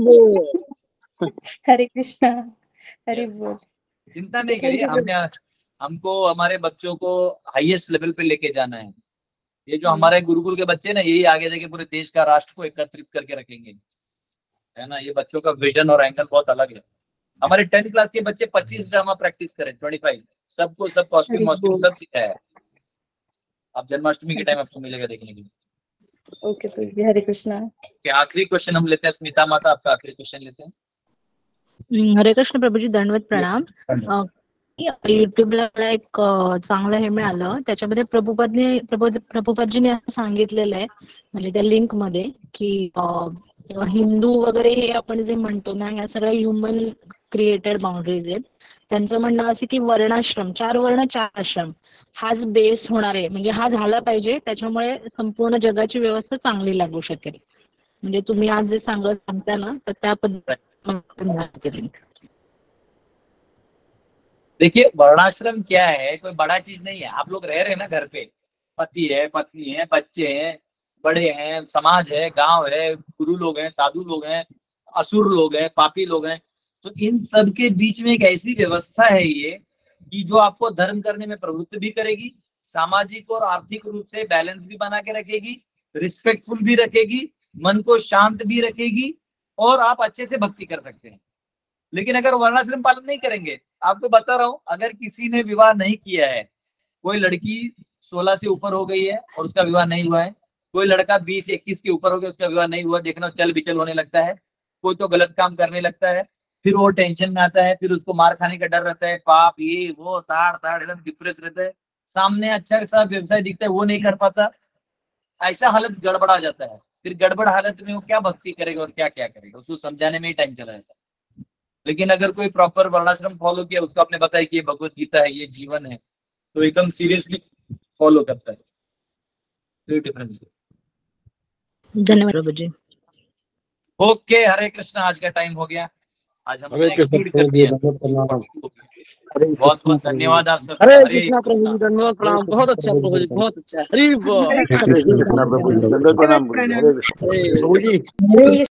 हरे कृष्णा, हरे बोल। चिंता नहीं करिए, हमको हमारे बच्चों को हाईएस्ट लेवल पे लेके जाना है। ये जो हमारे गुरुकुल के बच्चे ना, यही आगे जाके पूरे देश का राष्ट्र को एकत्रित करके रखेंगे, है ना। ये बच्चों का विजन और एंगल बहुत अलग है। हमारे 10th क्लास के बच्चे 25 ड्रामा प्रैक्टिस करें, 25 सबको, सब कॉस्ट्यूम सब सिखाया है। अब जन्माष्टमी के टाइम आपको मिलेगा देखने के लिए। ओके प्रभु जी, हरे कृष्णा। आखिरी क्वेश्चन हम लेते हैं, स्मिता माता आपका आखिरी क्वेश्चन लेते हैं। हरे कृष्ण प्रभू जी, दंडवत प्रणाम। युट्यूबला मला एक चांगलं हे मिळालं, त्याच्यामध्ये प्रभुपादजीने असं सांगितलेलं आहे म्हणजे त्या लिंक मध्ये की हिंदू वगैरे हे आपण जे म्हणतो ना, ह्या सगळ्या ह्युमन क्रिएटेड बाउंड्रीज आहेत. त्यांचं म्हणणं असं की वर्णाश्रम, 4 वर्ण 4 आश्रम हाच बेस होणार आहे, म्हणजे हा झाला पाहिजे, त्याच्यामुळे संपूर्ण जगाची व्यवस्था चांगली लागू शकेल. म्हणजे तुम्ही आज जे सांगता ना, तर त्या पद्धतीने देखिए वर्णाश्रम क्या है, कोई बड़ा चीज नहीं है। आप लोग रह रहे हैं ना घर पे, पति है, पत्नी है, बच्चे हैं, बड़े हैं, समाज है, गांव है, गुरु लोग हैं, साधु लोग हैं, असुर लोग हैं, पापी लोग हैं, तो इन सब के बीच में एक ऐसी व्यवस्था है ये कि जो आपको धर्म करने में प्रवृत्त भी करेगी, सामाजिक और आर्थिक रूप से बैलेंस भी बना के रखेगी, रिस्पेक्टफुल भी रखेगी, मन को शांत भी रखेगी और आप अच्छे से भक्ति कर सकते हैं। लेकिन अगर वर्णाश्रम पालन नहीं करेंगे आपको बता रहा हूँ, अगर किसी ने विवाह नहीं किया है, कोई लड़की 16 से ऊपर हो गई है और उसका विवाह नहीं हुआ है, कोई लड़का 20-21 के ऊपर हो गया उसका विवाह नहीं हुआ, देखना चल बिचल होने लगता है, कोई तो गलत काम करने लगता है, फिर वो टेंशन में आता है, फिर उसको मार खाने का डर रहता है, पाप ये वो ताड़ ताड़ एकदम डिप्रेस रहता है, सामने अच्छा सा व्यवसाय दिखता है वो नहीं कर पाता, ऐसा हालत गड़बड़ा जाता है। फिर गड़बड़ हालत में वो क्या भक्ति करेगा और क्या क्या करेगा, उसको समझाने में ही टाइम चला जाता है। लेकिन अगर कोई प्रॉपर वर्णाश्रम फॉलो किया, उसको आपने बताया कि ये भगवत गीता है, ये जीवन है, तो एकदम सीरियसली फॉलो करता है, तो डिफरेंस है। धन्यवाद प्रभु जी। ओके, हरे कृष्ण, आज का टाइम हो गया, आज हम हरे कृष्ण कर दिया। बहुत बहुत धन्यवाद आप सब। हरे कृष्ण प्रभु जी, धन्यवाद प्रणाम, बहुत अच्छा प्रभु जी, बहुत अच्छा। हरि बोल। प्रभु जी। प्रभु जी।